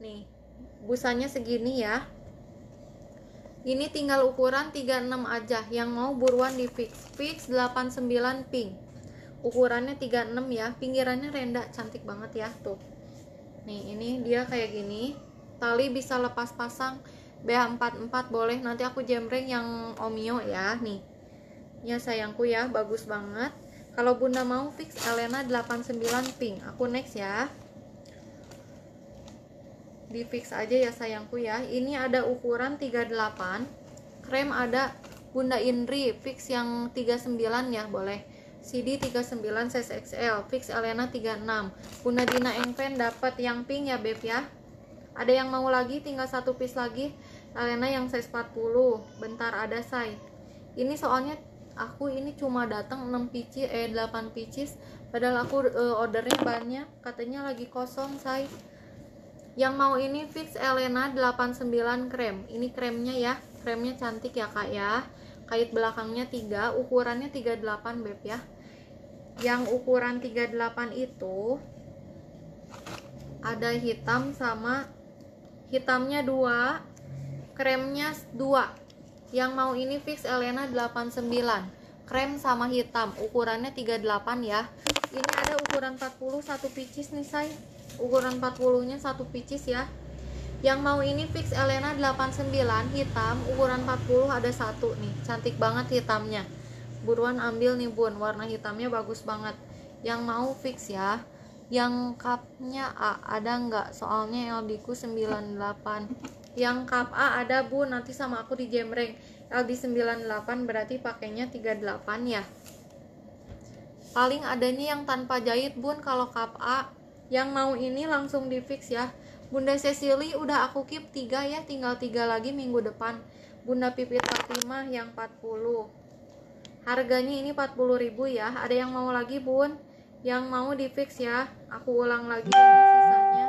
nih busanya segini ya. Ini tinggal ukuran tiga puluh enam aja. Yang mau buruan di fix. Fix delapan puluh sembilan pink. Ukurannya tiga puluh enam ya. Pinggirannya renda, cantik banget ya tuh. Nih, ini dia kayak gini. Tali bisa lepas pasang. B H empat puluh empat boleh. Nanti aku jembreng yang Omio ya. Nih. Ya sayangku ya, bagus banget. Kalau Bunda mau fix Elena delapan puluh sembilan pink. Aku next ya. Di fix aja ya sayangku ya. Ini ada ukuran tiga puluh delapan. Krem ada Bunda Indri fix yang tiga puluh sembilan ya, boleh. C D tiga puluh sembilan size X L, fix Elena tiga puluh enam. Bunda Dina Engpen dapat yang pink ya beb ya. Ada yang mau lagi, tinggal satu piece lagi. Elena yang size empat puluh. Bentar ada say. Ini soalnya aku ini cuma datang enam pieces eh delapan pieces, padahal aku uh, ordernya banyak, katanya lagi kosong say. Yang mau ini fix Elena delapan puluh sembilan krem. Ini kremnya ya. Kremnya cantik ya kak ya. Kait belakangnya tiga, ukurannya tiga puluh delapan beb ya. Yang ukuran tiga puluh delapan itu ada hitam sama hitamnya dua, kremnya dua. Yang mau ini fix Elena delapan puluh sembilan. Krem sama hitam, ukurannya tiga puluh delapan ya. Ini ada ukuran empat puluh, satu pieces nih say. Ukuran empat puluh nya satu pieces ya. Yang mau ini fix Elena delapan puluh sembilan hitam, ukuran empat puluh ada satu nih. Cantik banget hitamnya. Buruan ambil nih bun, warna hitamnya bagus banget. Yang mau fix ya. Yang cupnya A ada nggak? Soalnya L D ku sembilan puluh delapan. Yang cup A ada bun, nanti sama aku di jembreng. L D sembilan puluh delapan berarti pakainya tiga puluh delapan ya. Paling adanya yang tanpa jahit bun kalau cup A. Yang mau ini langsung di fix ya. Bunda Cecily udah aku keep tiga ya, tinggal tiga lagi minggu depan. Bunda Pipit Fatimah yang empat puluh. Harganya ini empat puluh ribu ya. Ada yang mau lagi bun? Yang mau di fix ya. Aku ulang lagi ini sisanya.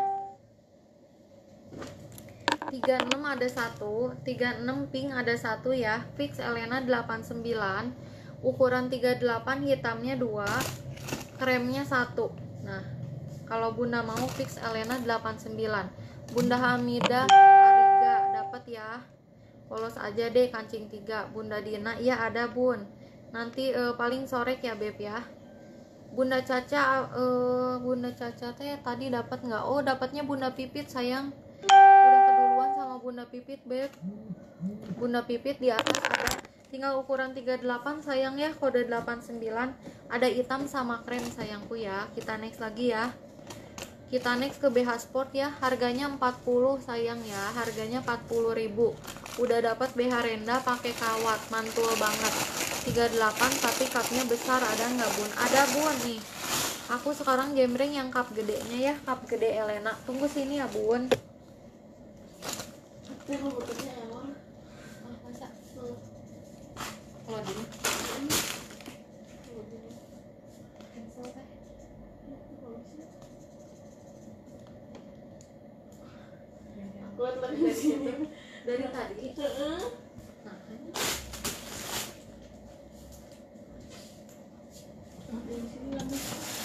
tiga puluh enam ada satu, tiga puluh enam pink ada satu ya. Fix Elena delapan puluh sembilan. Ukuran tiga puluh delapan, hitamnya dua, kremnya satu. Nah, kalau Bunda mau fix Elena delapan puluh sembilan. Bunda Hamidah Ariga dapat ya. Polos aja deh kancing tiga. Bunda Dina iya ada bun. Nanti uh, paling sore ya beb ya. Bunda Caca uh, Bunda Caca teh tadi dapat nggak? Oh, dapatnya Bunda Pipit sayang. Udah keduluan sama Bunda Pipit beb. Bunda Pipit di atas ada. Tinggal ukuran tiga puluh delapan sayang ya, kode delapan puluh sembilan. Ada hitam sama krem sayangku ya. Kita next lagi ya. Kita next ke B H Sport ya. Harganya empat puluh sayang ya. Harganya empat puluh ribu. Udah dapat B H Renda pakai kawat, mantul banget. tiga puluh delapan tapi cupnya besar, ada nggak bun? Ada bun nih. Aku sekarang jembreng yang cup gedenya ya, cup gede Elena. Tunggu sini ya bun. Kalau gini buat lagi sini dari tadi. Nah, dari sini lagi.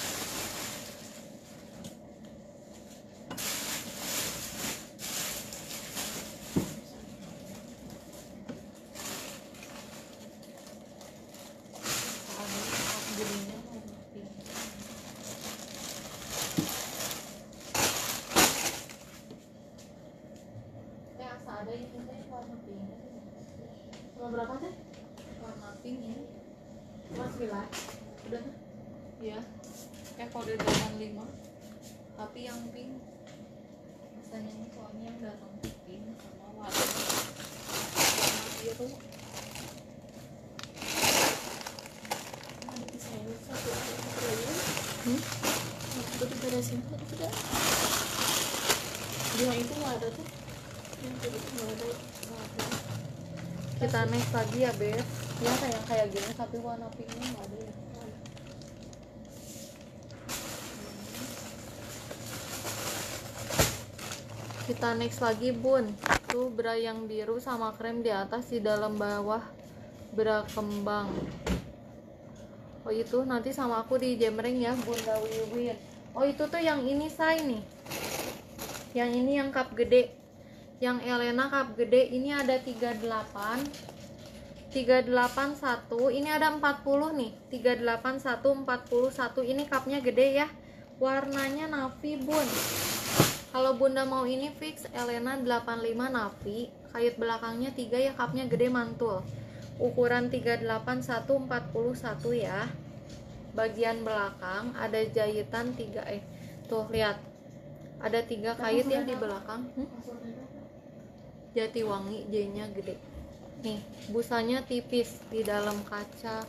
ada ini teh warna pink. Mau berapa teh? Warna pink ini. Mas Bila. Udah kan? Iya. Eh kode delapan puluh lima. Tapi yang pink. Rasanya ini soalnya yang datang pink sama warna warna biru. Ada desain satu satu lagi. Hmm? Itu kita ada sini tidak. Dia itu nggak ada tuh. Yang itu nggak ada. Nggak ada. Kita next lagi ya beb. Ya kayak kayak gini tapi warna pinknya nggak ada ya. Kita next lagi bun. Tuh bra yang biru sama krem di atas, di dalam bawah bra kembang. Oh itu nanti sama aku di jemreng ya Bunda Wiwin. Oh itu tuh yang ini say nih. Yang ini yang cup gede, yang Elena cup gede ini ada tiga puluh delapan, tiga puluh delapan satu, ini ada empat puluh nih, tiga puluh delapan satu, empat puluh satu. Ini cupnya gede ya, warnanya navy bun. Kalau bunda mau ini fix Elena delapan puluh lima navy, kait belakangnya tiga ya, cupnya gede mantul, ukuran tiga puluh delapan satu, empat puluh satu ya. Bagian belakang ada jahitan tiga, eh tuh lihat ada tiga kait ya di belakang. hmm? Jatiwangi, J nya gede nih, busanya tipis, di dalam kaca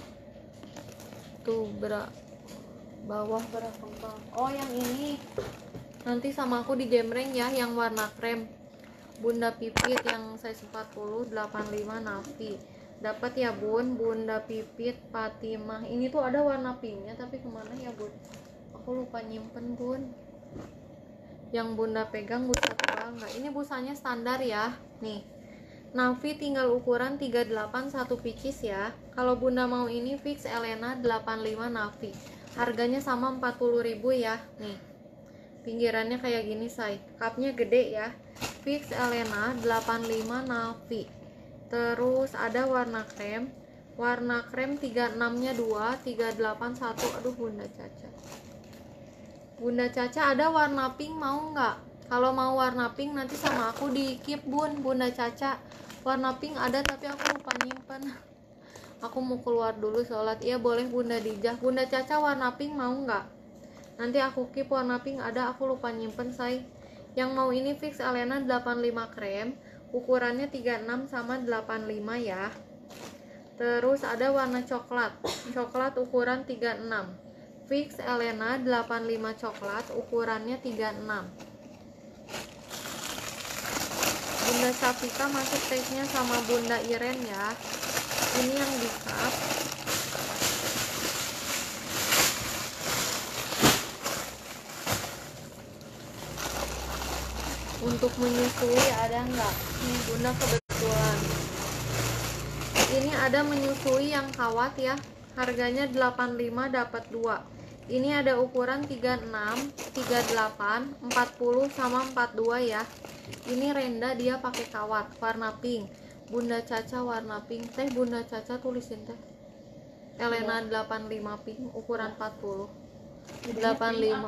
tuh berak bawah berakembang. Oh yang ini nanti sama aku di jemreng ya, yang warna krem, bunda pipit yang size empat puluh, delapan puluh lima navy. Dapat ya bun, bunda pipit Fatimah. Ini tuh ada warna pinknya tapi kemana ya bun, aku lupa nyimpen bun. Yang bunda pegang busa tebal enggak, ini busanya standar ya nih, navy tinggal ukuran tiga puluh delapan satu pieces ya. Kalau bunda mau ini fix Elena delapan puluh lima navy, harganya sama empat puluh ribu ya nih. Pinggirannya kayak gini say, cupnya gede ya, fix Elena delapan puluh lima navy. Terus ada warna krem, warna krem tiga puluh enam nya dua, tiga puluh delapan satu. Aduh bunda Caca, bunda Caca ada warna pink mau nggak? Kalau mau warna pink nanti sama aku di keep bun. Bunda Caca warna pink ada tapi aku lupa nyimpen, aku mau keluar dulu sholat. Iya boleh bunda Dijah. Bunda Caca warna pink mau nggak? Nanti aku keep warna pink ada, aku lupa nyimpen say. Yang mau ini fix Elena delapan puluh lima krem, ukurannya tiga puluh enam sama delapan puluh lima ya. Terus ada warna coklat, coklat ukuran tiga puluh enam, fix Elena delapan puluh lima coklat, ukurannya tiga puluh enam. Bunda Safika masuk tag-nya sama bunda Iren ya. Ini yang di cup, untuk menyusui ada nggak? Nih bunda kebetulan ini ada menyusui yang kawat ya, harganya delapan puluh lima dapat dua. Ini ada ukuran tiga puluh enam, tiga puluh delapan, empat puluh sama empat puluh dua ya. Ini renda dia pakai kawat warna pink. Bunda Caca warna pink. Teh bunda Caca tulisin teh Elena delapan puluh lima pink, ukuran empat puluh. delapan puluh lima.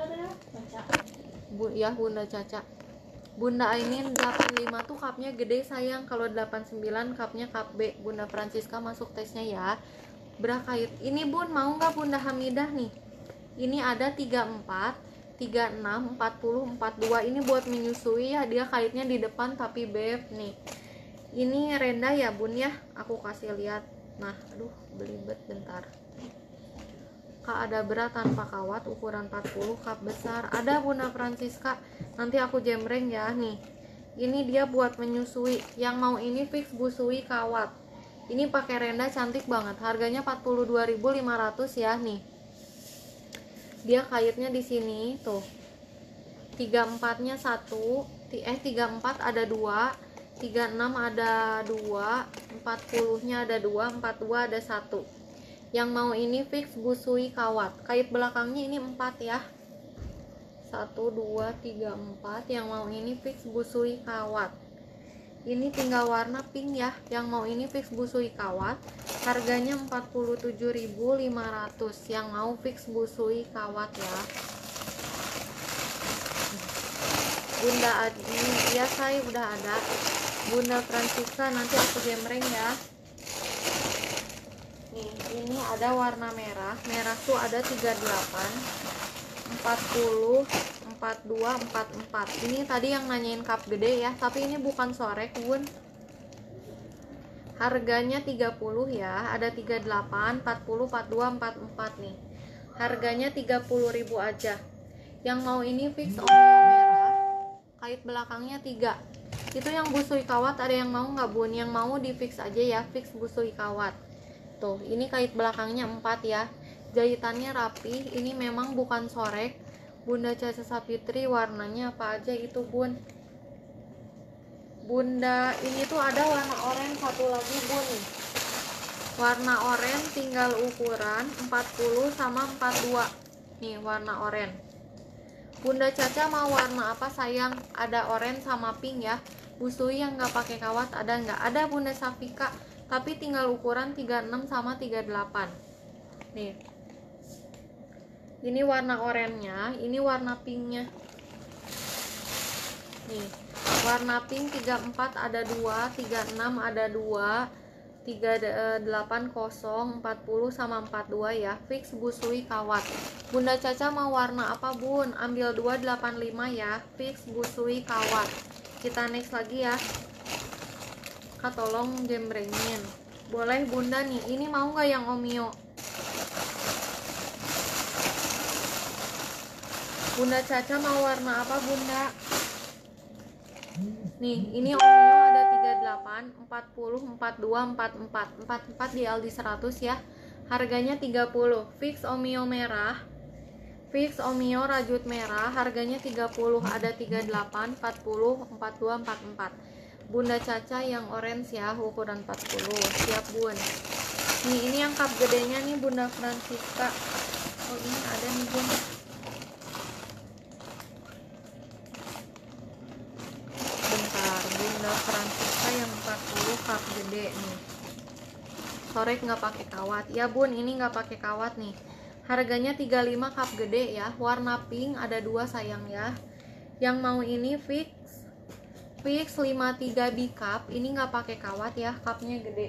Bu, ya bunda Caca. Bunda Ainin delapan puluh lima tuh cupnya gede sayang. Kalau delapan puluh sembilan cupnya cup B. Bunda Francisca masuk tesnya ya. Berakait. Ini bun mau nggak bunda Hamidah nih? Ini ada tiga puluh empat, tiga puluh enam, empat puluh, empat puluh dua. Ini buat menyusui ya, dia kaitnya di depan tapi beb nih. Ini renda ya bun ya, aku kasih lihat. Nah aduh belibet bentar. Kak ada berat tanpa kawat, ukuran empat puluh, cup besar. Ada bunda Francisca, nanti aku jemreng ya nih. Ini dia buat menyusui. Yang mau ini fix busui kawat. Ini pakai renda cantik banget, harganya empat puluh dua ribu lima ratus ya nih. Dia kaitnya di sini tuh. tiga puluh empat-nya satu, eh tiga puluh empat ada dua, tiga puluh enam ada dua, empat puluh-nya ada dua, empat puluh dua ada satu. Yang mau ini fix busui kawat. Kait belakangnya ini empat ya. satu, dua, tiga, empat. Yang mau ini fix busui kawat. Ini tinggal warna pink ya. Yang mau ini fix busui kawat, harganya empat puluh tujuh ribu lima ratus. Yang mau fix busui kawat ya. Bunda Adi, ya saya udah ada. Bunda Francisca nanti aku jemreng ya. Nih, ini ada warna merah. Merah tuh ada tiga puluh delapan, empat puluh, empat puluh dua, empat puluh empat. Ini tadi yang nanyain cup gede ya, tapi ini bukan sorek bun. Harganya tiga puluh ya, ada tiga puluh delapan, empat puluh, empat puluh dua, empat puluh empat nih. Harganya tiga puluh ribu aja. Yang mau ini fix Oreo merah, kait belakangnya tiga. Itu yang busui kawat, ada yang mau nggak bun? Yang mau di fix aja ya, fix busui kawat. Tuh, ini kait belakangnya empat ya. Jahitannya rapi, ini memang bukan sorek. Bunda Caca Sapitri warnanya apa aja itu bun? Bunda ini tuh ada warna oranye satu lagi bun. Warna oranye tinggal ukuran empat puluh sama empat puluh dua. Nih warna oranye. Bunda Caca mau warna apa sayang? Ada orange sama pink ya. Busui yang nggak pakai kawat ada nggak? Ada Bunda Safika, tapi tinggal ukuran tiga puluh enam sama tiga puluh delapan. Nih. Ini warna oranye-nya, ini warna pinknya. Nih, warna pink tiga puluh empat ada dua, tiga puluh enam ada dua, tiga puluh delapan kosong, empat puluh sama empat puluh dua ya. Fix busui kawat. Bunda Caca mau warna apa Bun? Ambil dua delapan lima ya. Fix busui kawat. Kita next lagi ya. Kak tolong jembrengin. Boleh Bunda nih. Ini mau nggak yang Omio? Bunda Caca mau warna apa Bunda? Nih, ini Omio ada tiga puluh delapan, empat puluh, empat puluh dua, empat puluh empat. empat puluh empat di Aldi seratus ya. Harganya tiga puluh. Fix Omio merah. Fix Omio rajut merah, harganya tiga puluh, ada tiga puluh delapan, empat puluh, empat puluh dua, empat puluh empat. Bunda Caca yang orange ya, ukuran empat puluh. Siap Bun. Nih, ini yang cup gedenya nih Bunda Francisca. Oh, ini ada nih Bun. Bentar, Bunda Francisca yang empat puluh cup gede nih. Sorek nggak pakai kawat. Ya Bun, ini nggak pakai kawat nih. Harganya tiga puluh lima cup gede ya. Warna pink ada dua sayang ya. Yang mau ini fix fix lima puluh tiga B cup. Ini nggak pakai kawat ya, cupnya gede.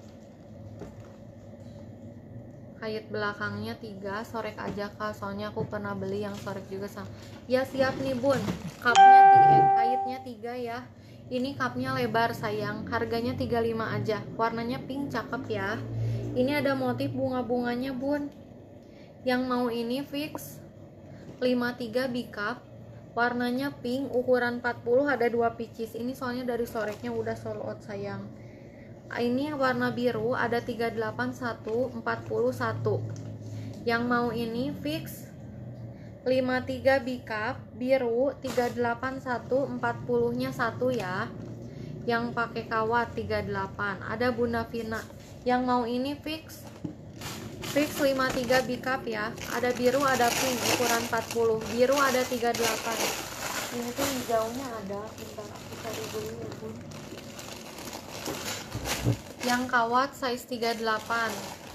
Kait belakangnya tiga, sorek aja Kak. Soalnya aku pernah beli yang sorek juga sama. Ya siap nih Bun. Cupnya tiga, kaitnya tiga ya. Ini cupnya lebar sayang. Harganya tiga puluh lima aja. Warnanya pink cakep ya. Ini ada motif bunga-bunganya Bun. Yang mau ini fix lima puluh tiga B cup, warnanya pink, ukuran empat puluh, ada dua pieces. Ini soalnya dari soreknya udah sold out sayang. Ini warna biru ada tiga puluh delapan, satu, empat puluh satu. Yang mau ini fix lima puluh tiga B cup, biru, tiga puluh delapan, satu, empat puluh nya satu ya. Yang pakai kawat tiga puluh delapan. Ada Bunda Vina. Yang mau ini fix fix lima puluh tiga B cup ya. Ada biru, ada pink, ukuran empat puluh. Biru ada tiga puluh delapan. Ini tuh hijaunya ada. Bentar aku cari dulu ya Bun. Yang kawat size tiga puluh delapan.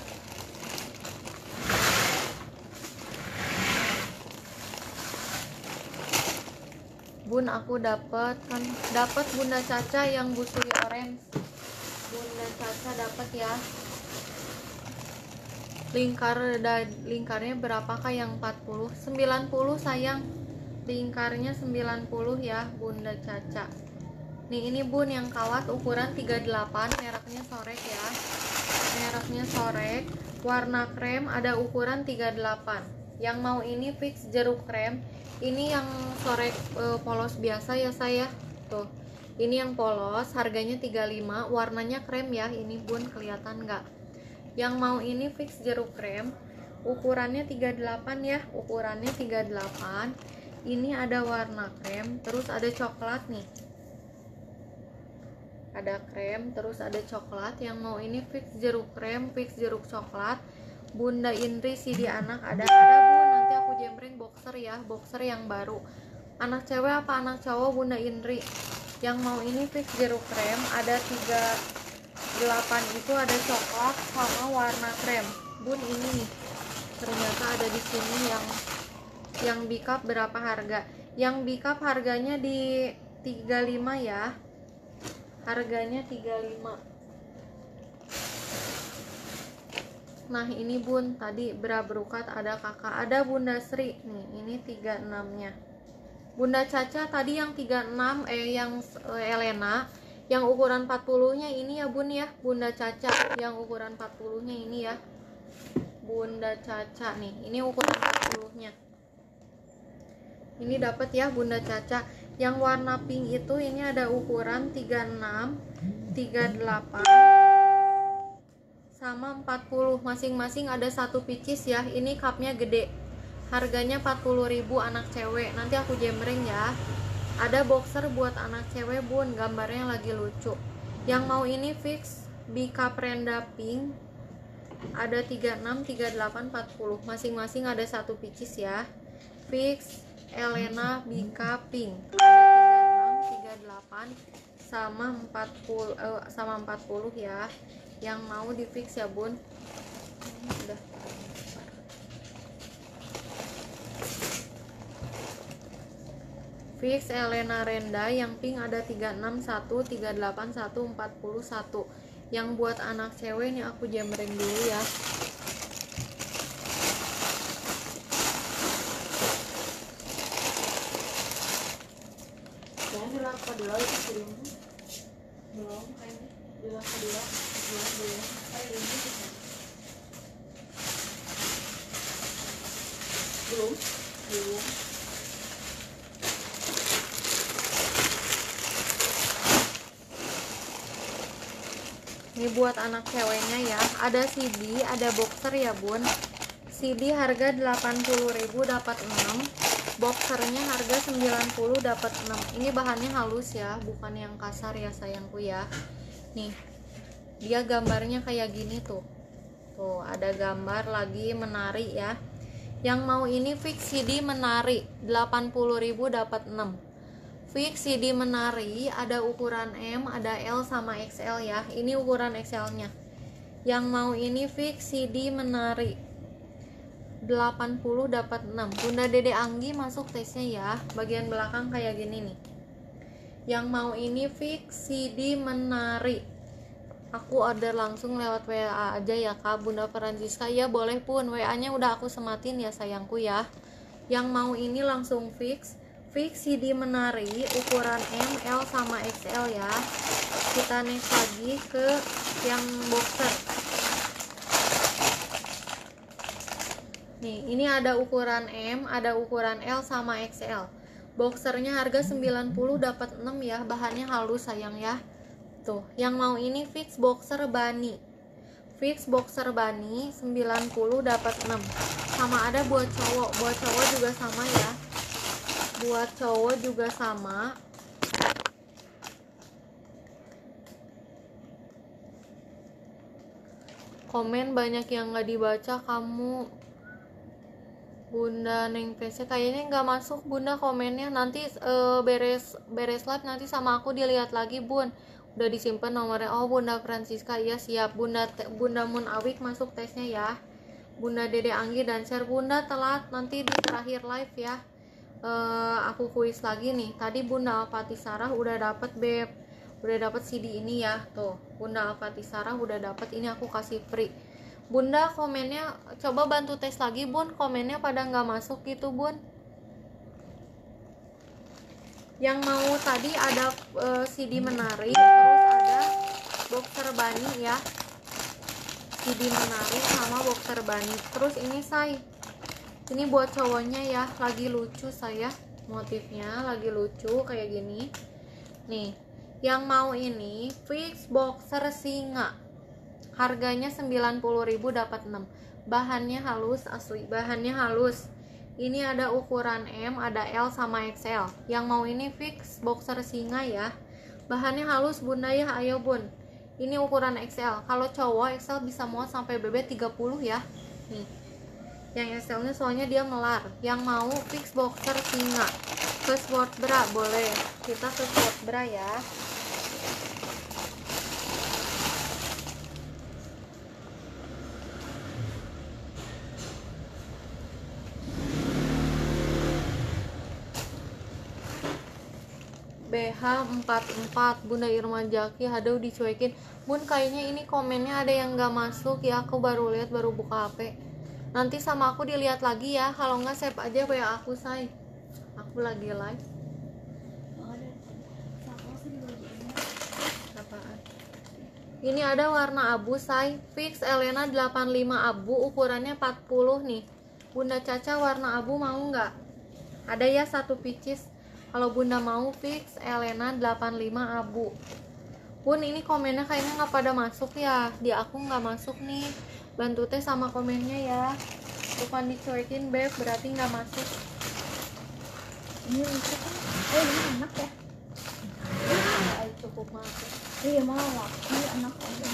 Bun, aku dapat kan dapat Bunda Caca yang busui orange. Bunda Caca dapat ya. Lingkar lingkarnya berapakah yang empat puluh? sembilan puluh sayang. Lingkarnya sembilan puluh ya Bunda Caca. Nih ini Bun yang kawat ukuran tiga puluh delapan, mereknya Sorek ya. Mereknya Sorek, warna krem, ada ukuran tiga puluh delapan. Yang mau ini fix jeruk krem. Ini yang Sorek e, polos biasa ya saya. Tuh. Ini yang polos, harganya tiga puluh lima, warnanya krem ya. Ini Bun, kelihatan nggak? Yang mau ini fix jeruk krem, ukurannya tiga puluh delapan ya, ukurannya tiga puluh delapan. Ini ada warna krem, terus ada coklat nih. Ada krem, terus ada coklat. Yang mau ini fix jeruk krem, fix jeruk coklat. Bunda Indri C D anak ada ada Bun, nanti aku jembreng boxer ya, boxer yang baru. Anak cewek apa anak cowok Bunda Indri? Yang mau ini fix jeruk krem, ada tiga delapan itu ada coklat sama warna krem. Bun ini nih. Ternyata ada di sini yang yang B cup berapa harga? Yang B cup harganya di tiga puluh lima ya. Harganya tiga puluh lima. Nah, ini Bun, tadi bra berukat ada Kakak, ada Bunda Sri. Nih, ini tiga puluh enam nya. Bunda Caca tadi yang tiga puluh enam eh yang eh, Elena yang ukuran empat puluh nya ini ya Bun ya. Bunda Caca yang ukuran empat puluh nya ini ya. Bunda Caca nih, ini ukuran empat puluh nya. Ini dapat ya Bunda Caca. Yang warna pink itu ini ada ukuran tiga puluh enam, tiga puluh delapan sama empat puluh. Masing-masing ada satu pieces ya. Ini cupnya gede. Harganya empat puluh ribu anak cewek. Nanti aku jembreng ya. Ada boxer buat anak cewek Bun, gambarnya lagi lucu. Yang mau ini fix B cup renda pink. Ada tiga puluh enam, tiga puluh delapan, empat puluh. Masing-masing ada satu pieces ya. Fix Elena Bika Pink ada tiga enam, tiga delapan sama empat puluh eh, sama empat puluh ya. Yang mau di fix ya bun. Udah. Fix Elena Renda yang pink ada tiga enam satu, tiga delapan satu, empat puluh satu. Yang buat anak cewek nih aku jembreng dulu ya. Jangan dilak kedua itu kirim. Belum kayaknya. Dilak kedua. Belum belum. Kayak ini gitu. Belum. Belum. Ini buat anak ceweknya ya. Ada C D, ada boxer ya bun. C D harga delapan puluh ribu dapat enam. Boxernya harga sembilan puluh dapat enam. Ini bahannya halus ya, bukan yang kasar ya sayangku ya. Nih. Dia gambarnya kayak gini tuh. Tuh, ada gambar lagi menari ya. Yang mau ini fix C D menari delapan puluh ribu dapat enam. Fix C D menari ada ukuran M, ada L sama X L ya. Ini ukuran X L-nya. Yang mau ini fix C D menari delapan puluh dapat enam. Bunda Dede Anggi masuk tesnya ya. Bagian belakang kayak gini nih. Yang mau ini fix C D menari. Aku order langsung lewat W A aja ya Kak. Bunda Francisca ya boleh pun. W A-nya udah aku sematin ya sayangku ya. Yang mau ini langsung fix. Fix C D menari ukuran M, L sama X L ya. Kita next lagi ke yang boxer. Nih, ini ada ukuran M, ada ukuran L sama X L. Boxernya harga sembilan puluh dapat enam ya, bahannya halus sayang ya. Tuh, yang mau ini fix boxer bunny. Fix boxer bunny sembilan puluh dapat enam. Sama ada buat cowok, buat cowok juga sama ya. Buat cowok juga sama. Komen banyak yang gak dibaca kamu Bunda Neng P C. Kayaknya gak masuk bunda komennya. Nanti e, beres beres live nanti sama aku dilihat lagi bun. Udah disimpan nomornya. Oh Bunda Francisca ya siap. Bunda Bunda Mun Awik masuk tesnya ya. Bunda Dede Anggi dan share. Bunda telat nanti di terakhir live ya. Uh, aku kuis lagi nih. Tadi Bunda Alfati Sarah udah dapet beb, udah dapet C D ini ya. Tuh Bunda Alfati Sarah udah dapet. Ini aku kasih free. Bunda komennya coba bantu tes lagi bun. Komennya pada nggak masuk gitu bun. Yang mau tadi ada uh, C D menari, terus ada boxer bunny ya. C D menari sama boxer bunny. Terus ini say. Ini buat cowoknya ya, lagi lucu saya. Motifnya lagi lucu kayak gini. Nih, yang mau ini fix boxer singa. Harganya sembilan puluh ribu dapat enam. Bahannya halus asli, bahannya halus. Ini ada ukuran M, ada L sama X L. Yang mau ini fix boxer singa ya. Bahannya halus bunda ya, ayo bun. Ini ukuran X L. Kalau cowok X L bisa muat sampai B B tiga puluh ya. Nih. Yang X L-nya soalnya dia melar. Yang mau fix boxer singa. Ke sport bra boleh. Kita ke sport bra ya. B H empat puluh empat Bunda Irma Jaki. Aduh dicuekin bun, kayaknya ini komennya ada yang gak masuk ya. Aku baru lihat, baru buka H P. Nanti sama aku dilihat lagi ya. Kalau nggak save aja W A aku say. Aku lagi live. Apaan? Ini ada warna abu say. Fix Elena delapan puluh lima abu, ukurannya empat puluh nih. Bunda Caca warna abu mau nggak? Ada ya satu pieces. Kalau bunda mau fix Elena delapan puluh lima abu. Bun ini komennya kayaknya nggak pada masuk ya. Di aku nggak masuk nih. Bantu teh sama komennya ya. Bukan dicuekin beb, berarti nggak masuk. Ini lucu kan? Oh ini anak ya? Ay, cukup masuk. Iya mau ini anak aja.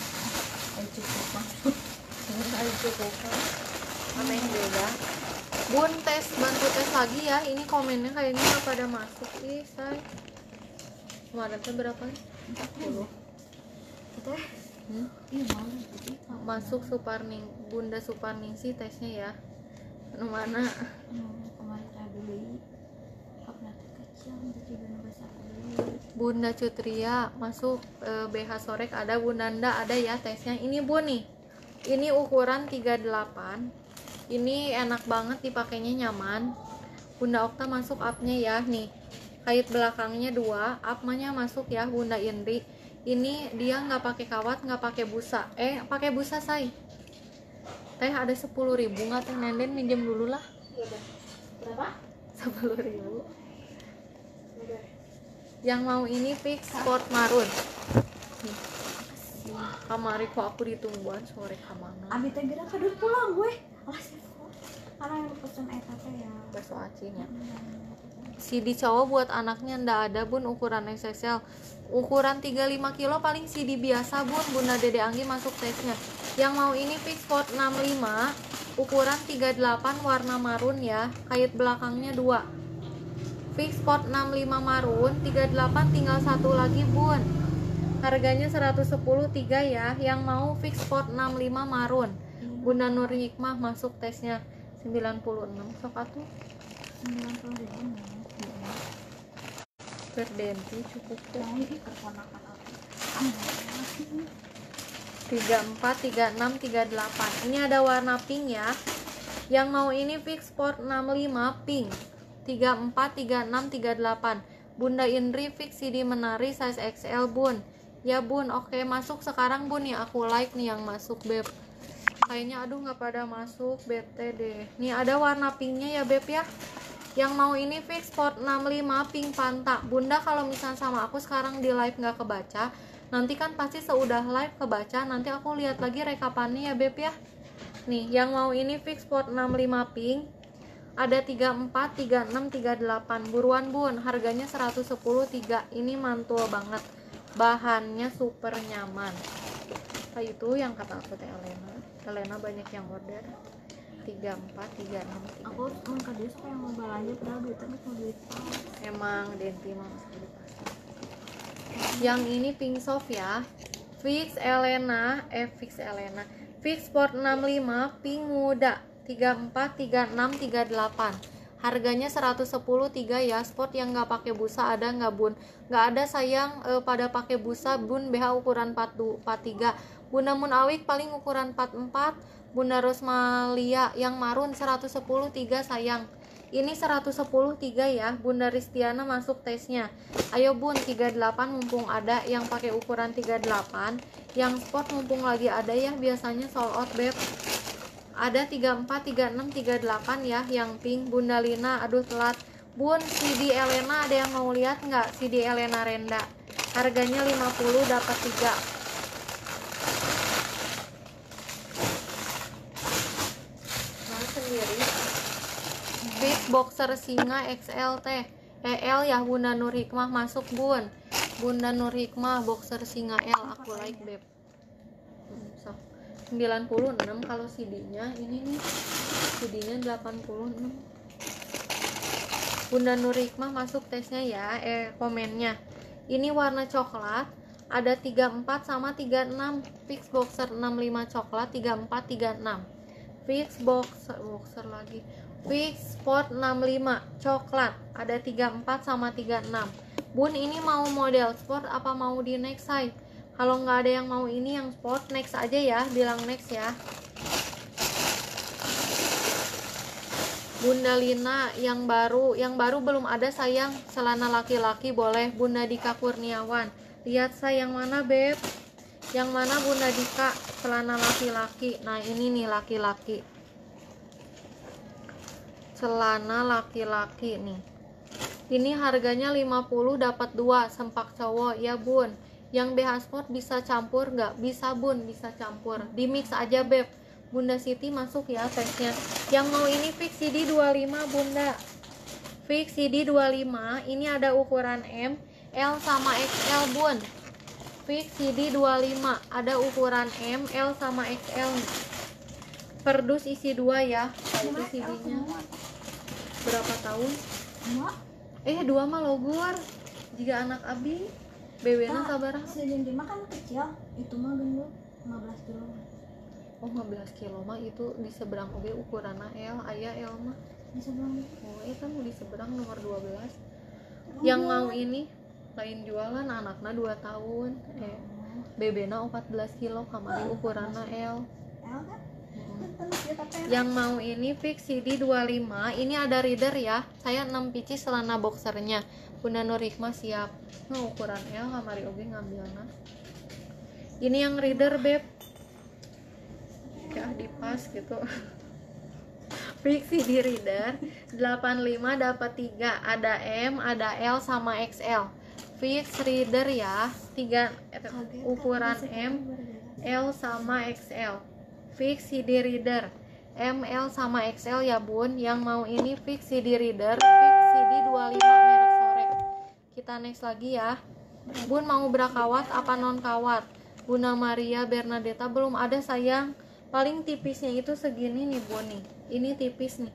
Ay, cukup masuk. Ay, cukup. Apa yang beda? Bun, tes, bantu tes lagi ya. Ini komennya kayaknya nggak pada masuk. Ih, say. Kemarin tuh berapa? empat puluh. Kita Hmm? iya malu jadi Masuk Suparning, Bunda Suparningsi tesnya ya. Anu mana? hmm, kemarin saya beli karena kecil jadi benar besar beli. Bunda Cutria masuk e, B H Sorek ada, Bundanda ada ya tesnya. Ini Bun nih. Ini ukuran tiga puluh delapan. Ini enak banget dipakainya, nyaman. Bunda Okta masuk upnya ya nih. Kait belakangnya dua, upnya masuk ya Bunda Indri. Ini dia nggak pakai kawat, nggak pakai busa. Eh, pakai busa say. Teh ada sepuluh ribu nggak teh Nenden, minjem dulu lah. Iya udah. Berapa? sepuluh ribu. Udah. Yang mau ini fix sport marun. Nih. Kamari kok aku ditungguan sore kamana. Abi teh gerak kadut pulang gue. Alas ya. Karena yang pesen eta teh ya. Bakso acinya. C D cowok buat anaknya ndak ada Bun, ukuran X X L. Ukuran tiga puluh lima kilo paling C D biasa Bun. Bunda Dede Anggi masuk tesnya. Yang mau ini fix sport enam puluh lima, ukuran tiga puluh delapan, warna marun ya. Kait belakangnya dua. Fix sport enam puluh lima marun, tiga puluh delapan tinggal satu lagi Bun. Harganya seratus sepuluh tiga ya. Yang mau fix sport enam puluh lima marun. Bunda Nur Hikmah masuk tesnya sembilan puluh enam. Sok atuh. sembilan puluh ribu. Berdenti cukup kok. Nah, ini keponakan aku. tiga puluh empat, tiga puluh enam, tiga puluh delapan. Ini ada warna pink ya. Yang mau ini fix sport enam puluh lima pink. tiga puluh empat, tiga puluh enam, tiga puluh delapan. Bunda Indri fix C D menari size X L Bun. Ya Bun, oke masuk sekarang Bun ya. Aku like nih yang masuk Beb. Kayaknya aduh nggak pada masuk, bete deh. Nih ada warna pinknya ya Beb ya. Yang mau ini fix sport enam puluh lima pink Panta. Bunda kalau misalnya sama aku sekarang di live nggak kebaca, nanti kan pasti seudah live kebaca. Nanti aku lihat lagi rekapannya ya Beb ya. Nih yang mau ini fix sport enam puluh lima pink. Ada tiga puluh empat, tiga puluh enam, tiga puluh delapan. Buruan Bun, harganya seratus sepuluh tiga. Ini mantul banget. Bahannya super nyaman. Nah, itu yang kata aku teh Elena. Elena banyak yang order. tiga puluh empat, tiga puluh enam, tiga puluh delapan. Aku mau ke dia supaya mau belanja padahal duitnya mau duit pas. Emang Denti mah masih di pasar. Yang ini pink soft ya. Fix Elena, eh fix Elena. Fix sport enam puluh lima pink muda. tiga puluh empat, tiga puluh enam, tiga puluh delapan. Harganya seratus sepuluh tiga ya. Sport yang nggak pakai busa ada nggak Bun? Nggak ada sayang, eh, pada pakai busa Bun. B H ukuran empat puluh tiga. Bunda Mun Awik paling ukuran empat puluh empat. Bunda Rosmalia yang marun seratus sepuluh tiga sayang. Ini seratus sepuluh tiga ya. Bunda Ristiana masuk tesnya. Ayo Bun, tiga puluh delapan mumpung ada yang pakai ukuran tiga puluh delapan. Yang sport mumpung lagi ada ya, biasanya sold out Beb. Ada tiga puluh empat, tiga puluh enam, tiga puluh delapan ya. Yang pink Bunda Lina, aduh telat. Bun, C D Elena ada yang mau lihat nggak? C D Elena Renda. Harganya lima puluh dapat tiga. Sendiri Big boxer singa X L teh E L ya. Bunda Nur Hikmah masuk Bun. Bunda Nur Hikmah boxer singa L aku like Beb. hmm, so. sembilan puluh enam kalau C D-nya. Ini nih C D-nya delapan puluh enam. Bunda Nur Hikmah masuk tesnya ya. Eh komennya. Ini warna coklat. Ada tiga puluh empat sama tiga puluh enam. Fix boxer enam puluh lima coklat, tiga puluh empat, tiga puluh enam. Fix boxer boxer lagi. Fix sport enam puluh lima coklat. Ada tiga puluh empat sama tiga puluh enam. Bun ini mau model sport apa mau di next size? Kalau nggak ada yang mau ini yang sport, next aja ya. Bilang next ya. Bunda Lina yang baru, yang baru belum ada sayang. Celana laki-laki boleh. Bunda Dika Kurniawan. Lihat sayang mana Beb? Yang mana Bunda Dika? Celana laki-laki. Nah ini nih laki-laki. Celana laki-laki nih. Ini harganya lima puluh dapat dua. Sempak cowok ya Bun. Yang B H Sport bisa campur nggak? Bisa Bun, bisa campur. Di mix aja Beb. Bunda Siti masuk ya tesnya. Yang mau ini fix C D dua puluh lima Bunda. Fix C D dua puluh lima. Ini ada ukuran M, L sama X L Bun. Fix C D dua puluh lima. Ada ukuran M, L sama X L. Perdus isi dua ya. Itu C D-nya. berapa tahun? Emak Eh dua mah logur jika anak abi bebena tak sabaraha? sejen mah kan kecil, itu mah gendut lima belas kilo. Oh lima belas kilo mah itu di seberang oge ukuranna L aya L mah. Di sebelah itu. Oh itu kan di seberang nomor dua belas. Oh, Yang jualan. mau ini lain jualan anaknya dua tahun. Eh bebena empat belas kilo kamari ukuranna L. El kan? Hmm. Terus dia tapi Yang mau ini fix C D dua puluh lima, ini ada reader ya. Saya enam pieces celana boxernya. Bunda Nurikma siap. Nah, ukuran L kamari oge ngambilna. Ini yang reader, Beb. Ya, dipas gitu. Fix C D reader delapan puluh lima dapat tiga, ada M, ada L sama X L. Fix reader ya, tiga ukuran M, L sama X L. Fix C D reader M, L sama X L ya bun. Yang mau ini fix C D reader, fix C D dua puluh lima merek sore. Kita next lagi ya. Bun mau berakawat apa non kawat? Bunda Maria Bernadetta belum ada sayang. Paling tipisnya itu segini nih bun nih. Ini tipis nih.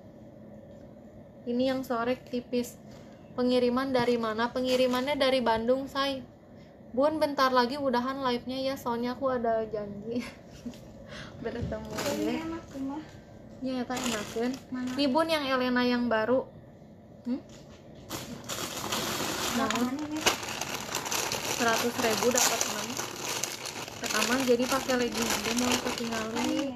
Ini yang sore tipis. Pengiriman dari mana? Pengirimannya dari Bandung say. Bun bentar lagi udahan live-nya ya, soalnya aku ada janji bertemu ini ya. enak semua. Ya eta enakeun. Mana? Nih bun yang Elena yang baru. Hmm? Berapa Nah, ini? seratus ribu dapat enam. Rekaman jadi pakai legging aja mau ketinggalan.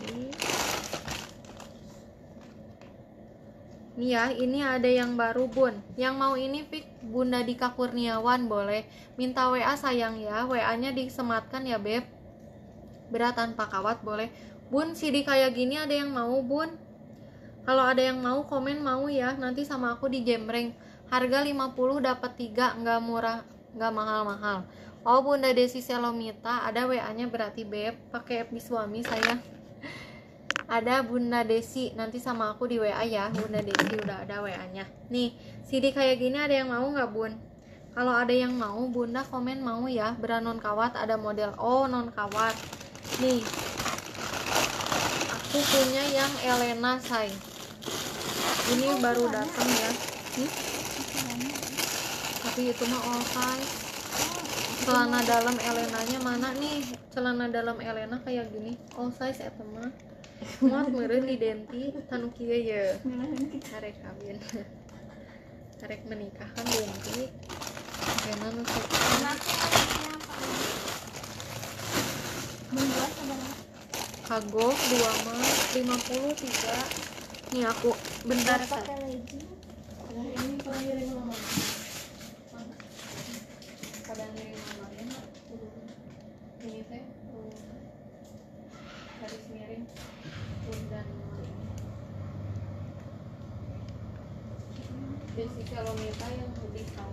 Nih ya, ini ada yang baru bun. Yang mau ini pik Bunda Dika Kurniawan boleh. Minta W A sayang ya. W A-nya disematkan ya beb. Berat tanpa kawat boleh. Bun, C D kayak gini ada yang mau bun? Kalau ada yang mau komen mau ya. Nanti sama aku di jemreng. Harga lima puluh dapat tiga, nggak murah, nggak mahal-mahal. Oh Bunda Desi Selomita, ada W A-nya berarti beb. Pakai F B suami saya. Ada Bunda Desi, nanti sama aku di W A ya. Bunda Desi udah ada W A-nya. Nih, C D kayak gini ada yang mau nggak bun? Kalau ada yang mau, Bunda komen mau ya. Beran non kawat ada model oh non kawat. Nih, aku punya yang Elena say. Ini baru datang ya. Hmm? Tapi itu mah all size. Celana dalam Elenanya mana nih? Celana dalam Elena kayak gini, all size eta mah. Muat meureun di Denti tanu kieu ye. Arek kawin. Arek menikah kan Denti. Kena nu Membuat sabar. kagok dua mah lima puluh tiga. Nih aku bentar sa. Pakai legging. Ini pengirim nomor. Pada ngirim nomornya ini teh garis miring Bunda Desi Selomita yang lebih tahu.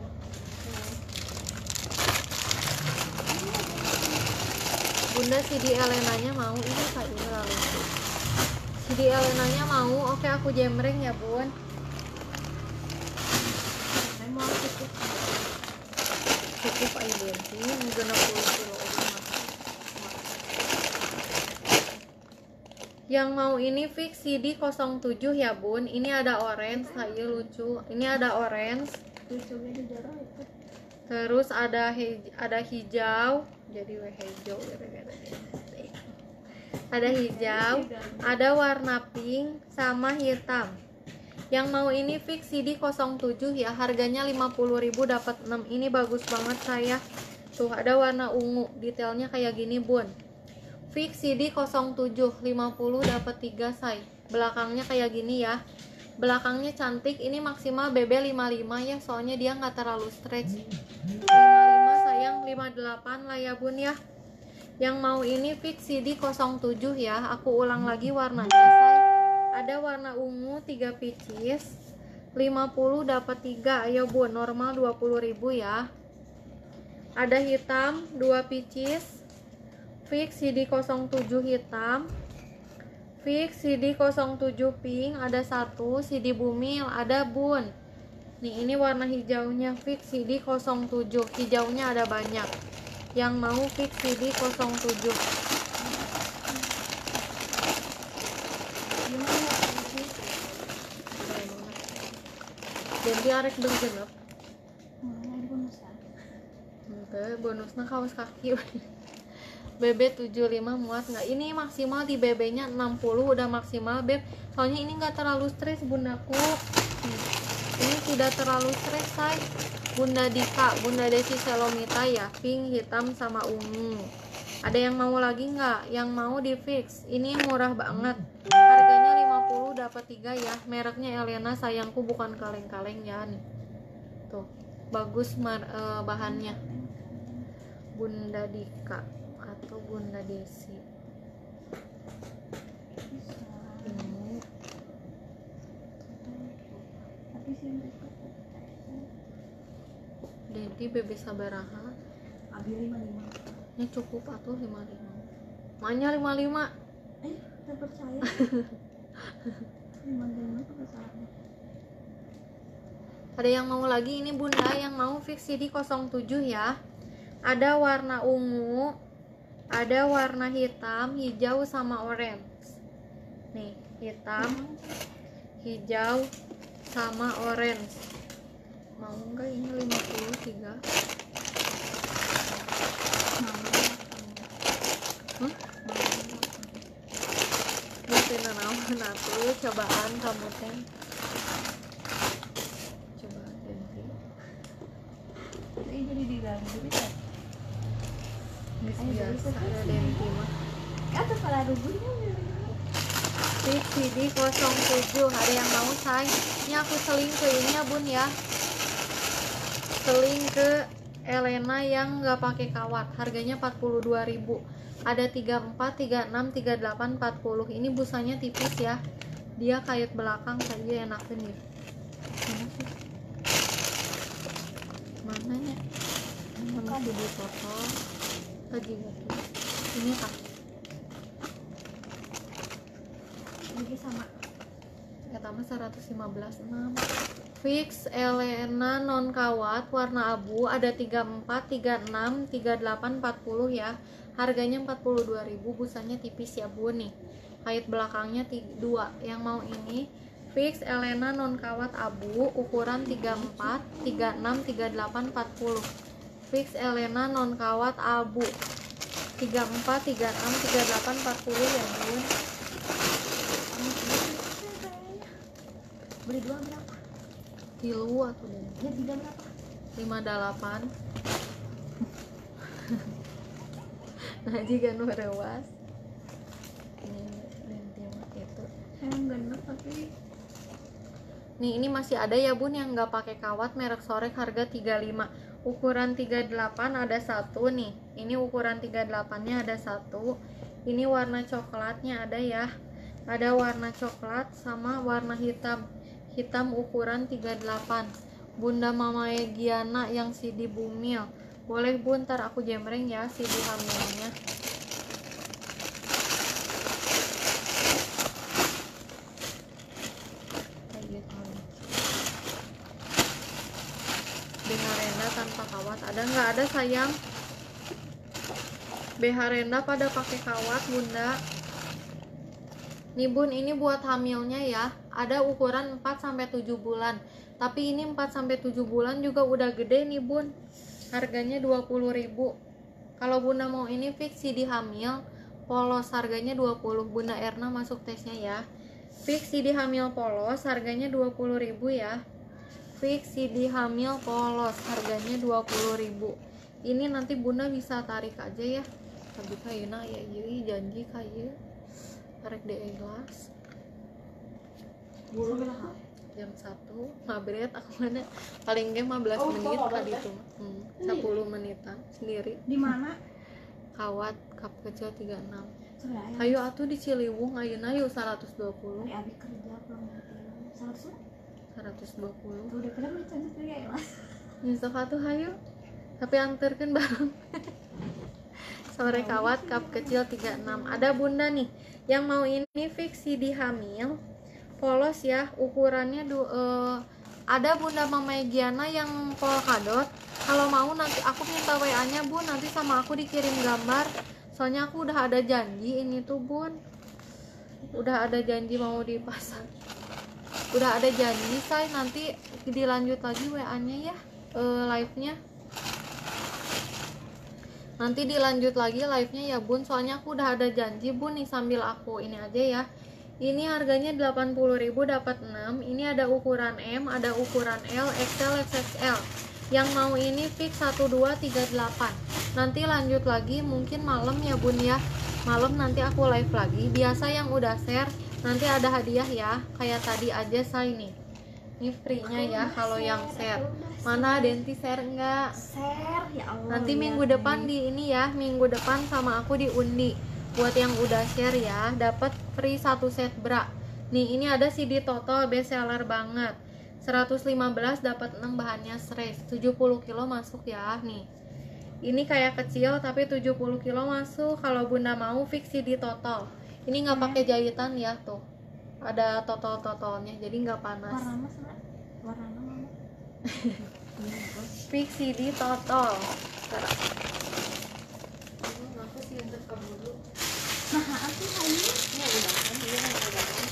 Bunda C D Elenanya mau ini kayak ini lalu. C D Elenanya mau, oke aku jemreng ya bun. Saya mau cukup cukup identi enam puluh kilo. Yang mau ini fix C D nol tujuh ya bun. Ini ada orange, saya lucu. Ini ada orange. Lucunya di jaro itu. Terus ada hij ada hijau. Jadi we hijau gara-gara ada hijau, ada warna pink sama hitam. Yang mau ini fix C D nol tujuh ya. Harganya lima puluh ribu dapat enam. Ini bagus banget saya. Tuh ada warna ungu. Detailnya kayak gini bun. Fix C D nol tujuh lima puluh dapat tiga say. Belakangnya kayak gini ya. Belakangnya cantik. Ini maksimal B B lima puluh lima ya, soalnya dia nggak terlalu stretch. lima puluh lima sayang, lima puluh delapan lah ya bun ya. Yang mau ini fix C D nol tujuh ya. Aku ulang lagi warnanya say. Ada warna ungu tiga pieces. lima puluh dapat tiga. Ayo bun, normal dua puluh ribu ya. Ada hitam dua pieces. Fix C D nol tujuh hitam. Fix C D nol tujuh pink. Ada satu. C D bumil ada bun. Nih ini warna hijaunya. Fix C D nol tujuh. Hijaunya ada banyak. Yang mau fix C D nol tujuh. Jadi arek beli genep. Mana ada bonusan? Oke, bonusnya kaos kaki. B B tujuh puluh lima muat nggak? Ini maksimal di B B-nya enam puluh udah maksimal, Beb. Soalnya ini nggak terlalu stres bundaku. Hmm. Ini tidak terlalu stres, say. Bunda Dika, Bunda Desi Selomita ya, pink, hitam sama ungu. Ada yang mau lagi nggak? Yang mau di fix. Ini murah banget. Harganya lima puluh dapat tiga ya. Mereknya Elena sayangku, bukan kaleng-kaleng ya nih. Tuh, bagus mar, eh, bahannya. Bunda Dika atau Bunda Desi. Ini Tapi sih mereka Dedi bebe sabaraha. ambil lima lima. Ini cukup atau lima puluh lima. Maknya lima puluh lima. Eh, tak percaya. lima puluh lima itu kesalahan. Ada yang mau lagi? Ini Bunda yang mau fix C D nol tujuh ya. Ada warna ungu, ada warna hitam, hijau sama orange. Nih, hitam, hijau sama orange. Mau enggak ini lima puluh tiga? Hmm? Mungkin nanawan atuh cobaan kamu teh. Coba ganti. Ini jadi diganggu bisa. Geus Ayo, biasa bisa, ada bisa. Denti mah. Atau kalau rubuhnya Fix C D nol tujuh. Ada yang mau, say? Ini aku seling ke ini ya, Bun ya. Seling ke Elena yang nggak pakai kawat. Harganya empat puluh dua ribu. Ada tiga puluh empat, tiga puluh enam, tiga puluh delapan, empat puluh. Ini busanya tipis ya. Dia kait belakang saja enakan ya. Mana sih? Mananya? Mana sih di foto? Tadi gitu. Ini kak. ini sama. Pertama seratus lima belas enam. Fix Elena non kawat warna abu, ada tiga puluh empat, tiga puluh enam, tiga puluh delapan, empat puluh ya. Harganya empat puluh dua ribu, busanya tipis ya, Bu nih. Kait belakangnya dua. Yang mau ini fix Elena non kawat abu, ukuran tiga puluh empat, tiga puluh enam, tiga puluh delapan, empat puluh. Fix Elena non kawat abu, tiga puluh empat, tiga puluh enam, tiga puluh delapan, empat puluh ya, Bu. Beli dua berapa? Tilu atau deh. Ya tiga berapa? lima puluh delapan. Nah jika nu rewas ini nanti mah itu Emang genep tapi nih ini masih ada ya, Bun, yang nggak pakai kawat, merek Sorek, harga tiga puluh lima. Ukuran tiga puluh delapan ada satu nih. Ini ukuran tiga puluh delapan-nya ada satu. Ini warna coklatnya ada ya. Ada warna coklat sama warna hitam. Hitam ukuran tiga puluh delapan. Bunda Mama Giana yang C D Bumil. Boleh, Bun, ntar aku jemreng ya C D hamilnya. Kayak gitu. B H Renda tanpa kawat ada nggak? Ada, sayang. B H Renda pada pakai kawat, Bunda. Nih, Bun, ini buat hamilnya ya. Ada ukuran empat sampai tujuh bulan. Tapi ini empat sampai tujuh bulan juga udah gede nih, Bun. Harganya dua puluh ribu. Kalau Bunda mau ini fix C D hamil polos, harganya dua puluh. Bunda Erna masuk tesnya ya. Fix C D hamil polos harganya dua puluh ribu ya. Fix C D hamil polos harganya dua puluh ribu. Ini nanti Bunda bisa tarik aja ya. Tapi kayaknya ya jadi janji kayak tarik di gelas. buru Jam satu mabret aku mana paling gak lima belas Oh, menit kok tadi teh? tuh. Hmm, sepuluh menitan sendiri. di mana? Kawat kap kecil tiga puluh enam. Sebenarnya Ayo atuh di Ciliwung ayeuna yuk seratus dua puluh. hari abi kerja belum ngerti. Seratus seratus dua puluh. tuh udah kena beli cantik ya ya mas. Nyesok atuh hayu. Tapi anterkeun bareng. Sore kawat kap kecil tiga puluh enam. Ada Bunda nih yang mau ini fix C D hamil polos ya, ukurannya du, uh, ada Bunda Mama Giana yang polkadot. Kalau mau nanti aku minta W A-nya, Bun, nanti sama aku dikirim gambar. Soalnya aku udah ada janji ini tuh, Bun. Udah ada janji mau dipasang. udah ada janji say, nanti dilanjut lagi W A nya ya, e, live nya nanti dilanjut lagi live nya ya bun, soalnya aku udah ada janji bun nih. Sambil aku ini aja ya, ini harganya delapan puluh ribu dapat enam. Ini ada ukuran M, ada ukuran L, X L, X X L. Yang mau ini fix satu dua tiga delapan. Nanti lanjut lagi mungkin malam ya bun ya, malam nanti aku live lagi. Biasa yang udah share nanti ada hadiah ya, kayak tadi aja saya nih, ini free nya ya kalau yang share. Mana Denti share enggak? Share ya Allah. Nanti ya, minggu depan di ini ya, minggu depan sama aku diundi. Buat yang udah share ya, dapat free satu set bra. Nih ini ada C D total best seller banget. seratus lima belas dapat enam, bahannya stress. tujuh puluh kilo masuk ya nih. Ini kayak kecil tapi tujuh puluh kilo masuk. Kalau Bunda mau fix C D total. Ini nggak pakai jahitan ya tuh. Ada total-totalnya jadi nggak panas. Warna sama warna mama. Fix C D total. Sekarang. Aku sih untuk kamu dulu. Nah, aku ini Ini udah kan, dia udah kan.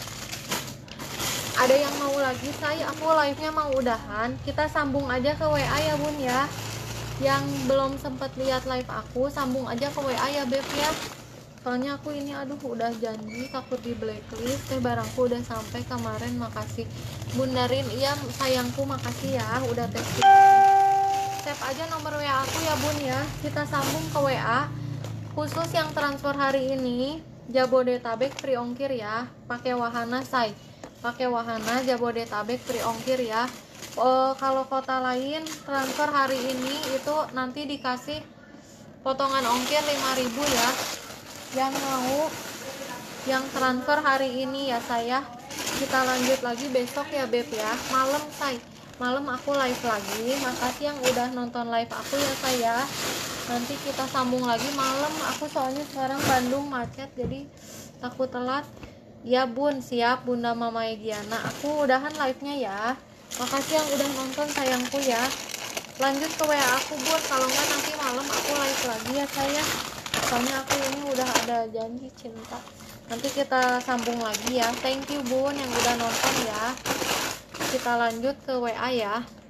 Ada yang mau lagi saya, aku live-nya mau udahan. Kita sambung aja ke W A ya bun ya. Yang belum sempet lihat live aku, sambung aja ke W A ya beb ya. Soalnya aku ini aduh udah janji, takut di blacklist. Teh barangku udah sampai kemarin, makasih Bundarin. Iya sayangku, makasih ya udah testing. Save aja nomor W A aku ya bun ya. Kita sambung ke W A. Khusus yang transfer hari ini Jabodetabek free ongkir ya. Pakai wahana say. Pakai wahana Jabodetabek free ongkir ya. E, kalau kota lain transfer hari ini itu nanti dikasih potongan ongkir lima ribu ya. Yang mau yang transfer hari ini ya saya, kita lanjut lagi besok ya beb ya, malam say, malam aku live lagi. Makasih yang udah nonton live aku ya saya, nanti kita sambung lagi malam. Aku soalnya sekarang Bandung macet jadi takut telat ya bun. Siap Bunda Mama Egiana, aku udahan live nya ya. Makasih yang udah nonton sayangku ya. Lanjut ke W A aku bun, kalau nggak nanti malam aku live lagi ya saya, soalnya aku ini udah ada janji cinta. Nanti kita sambung lagi ya. Thank you bun yang udah nonton ya. Kita lanjut ke W A ya.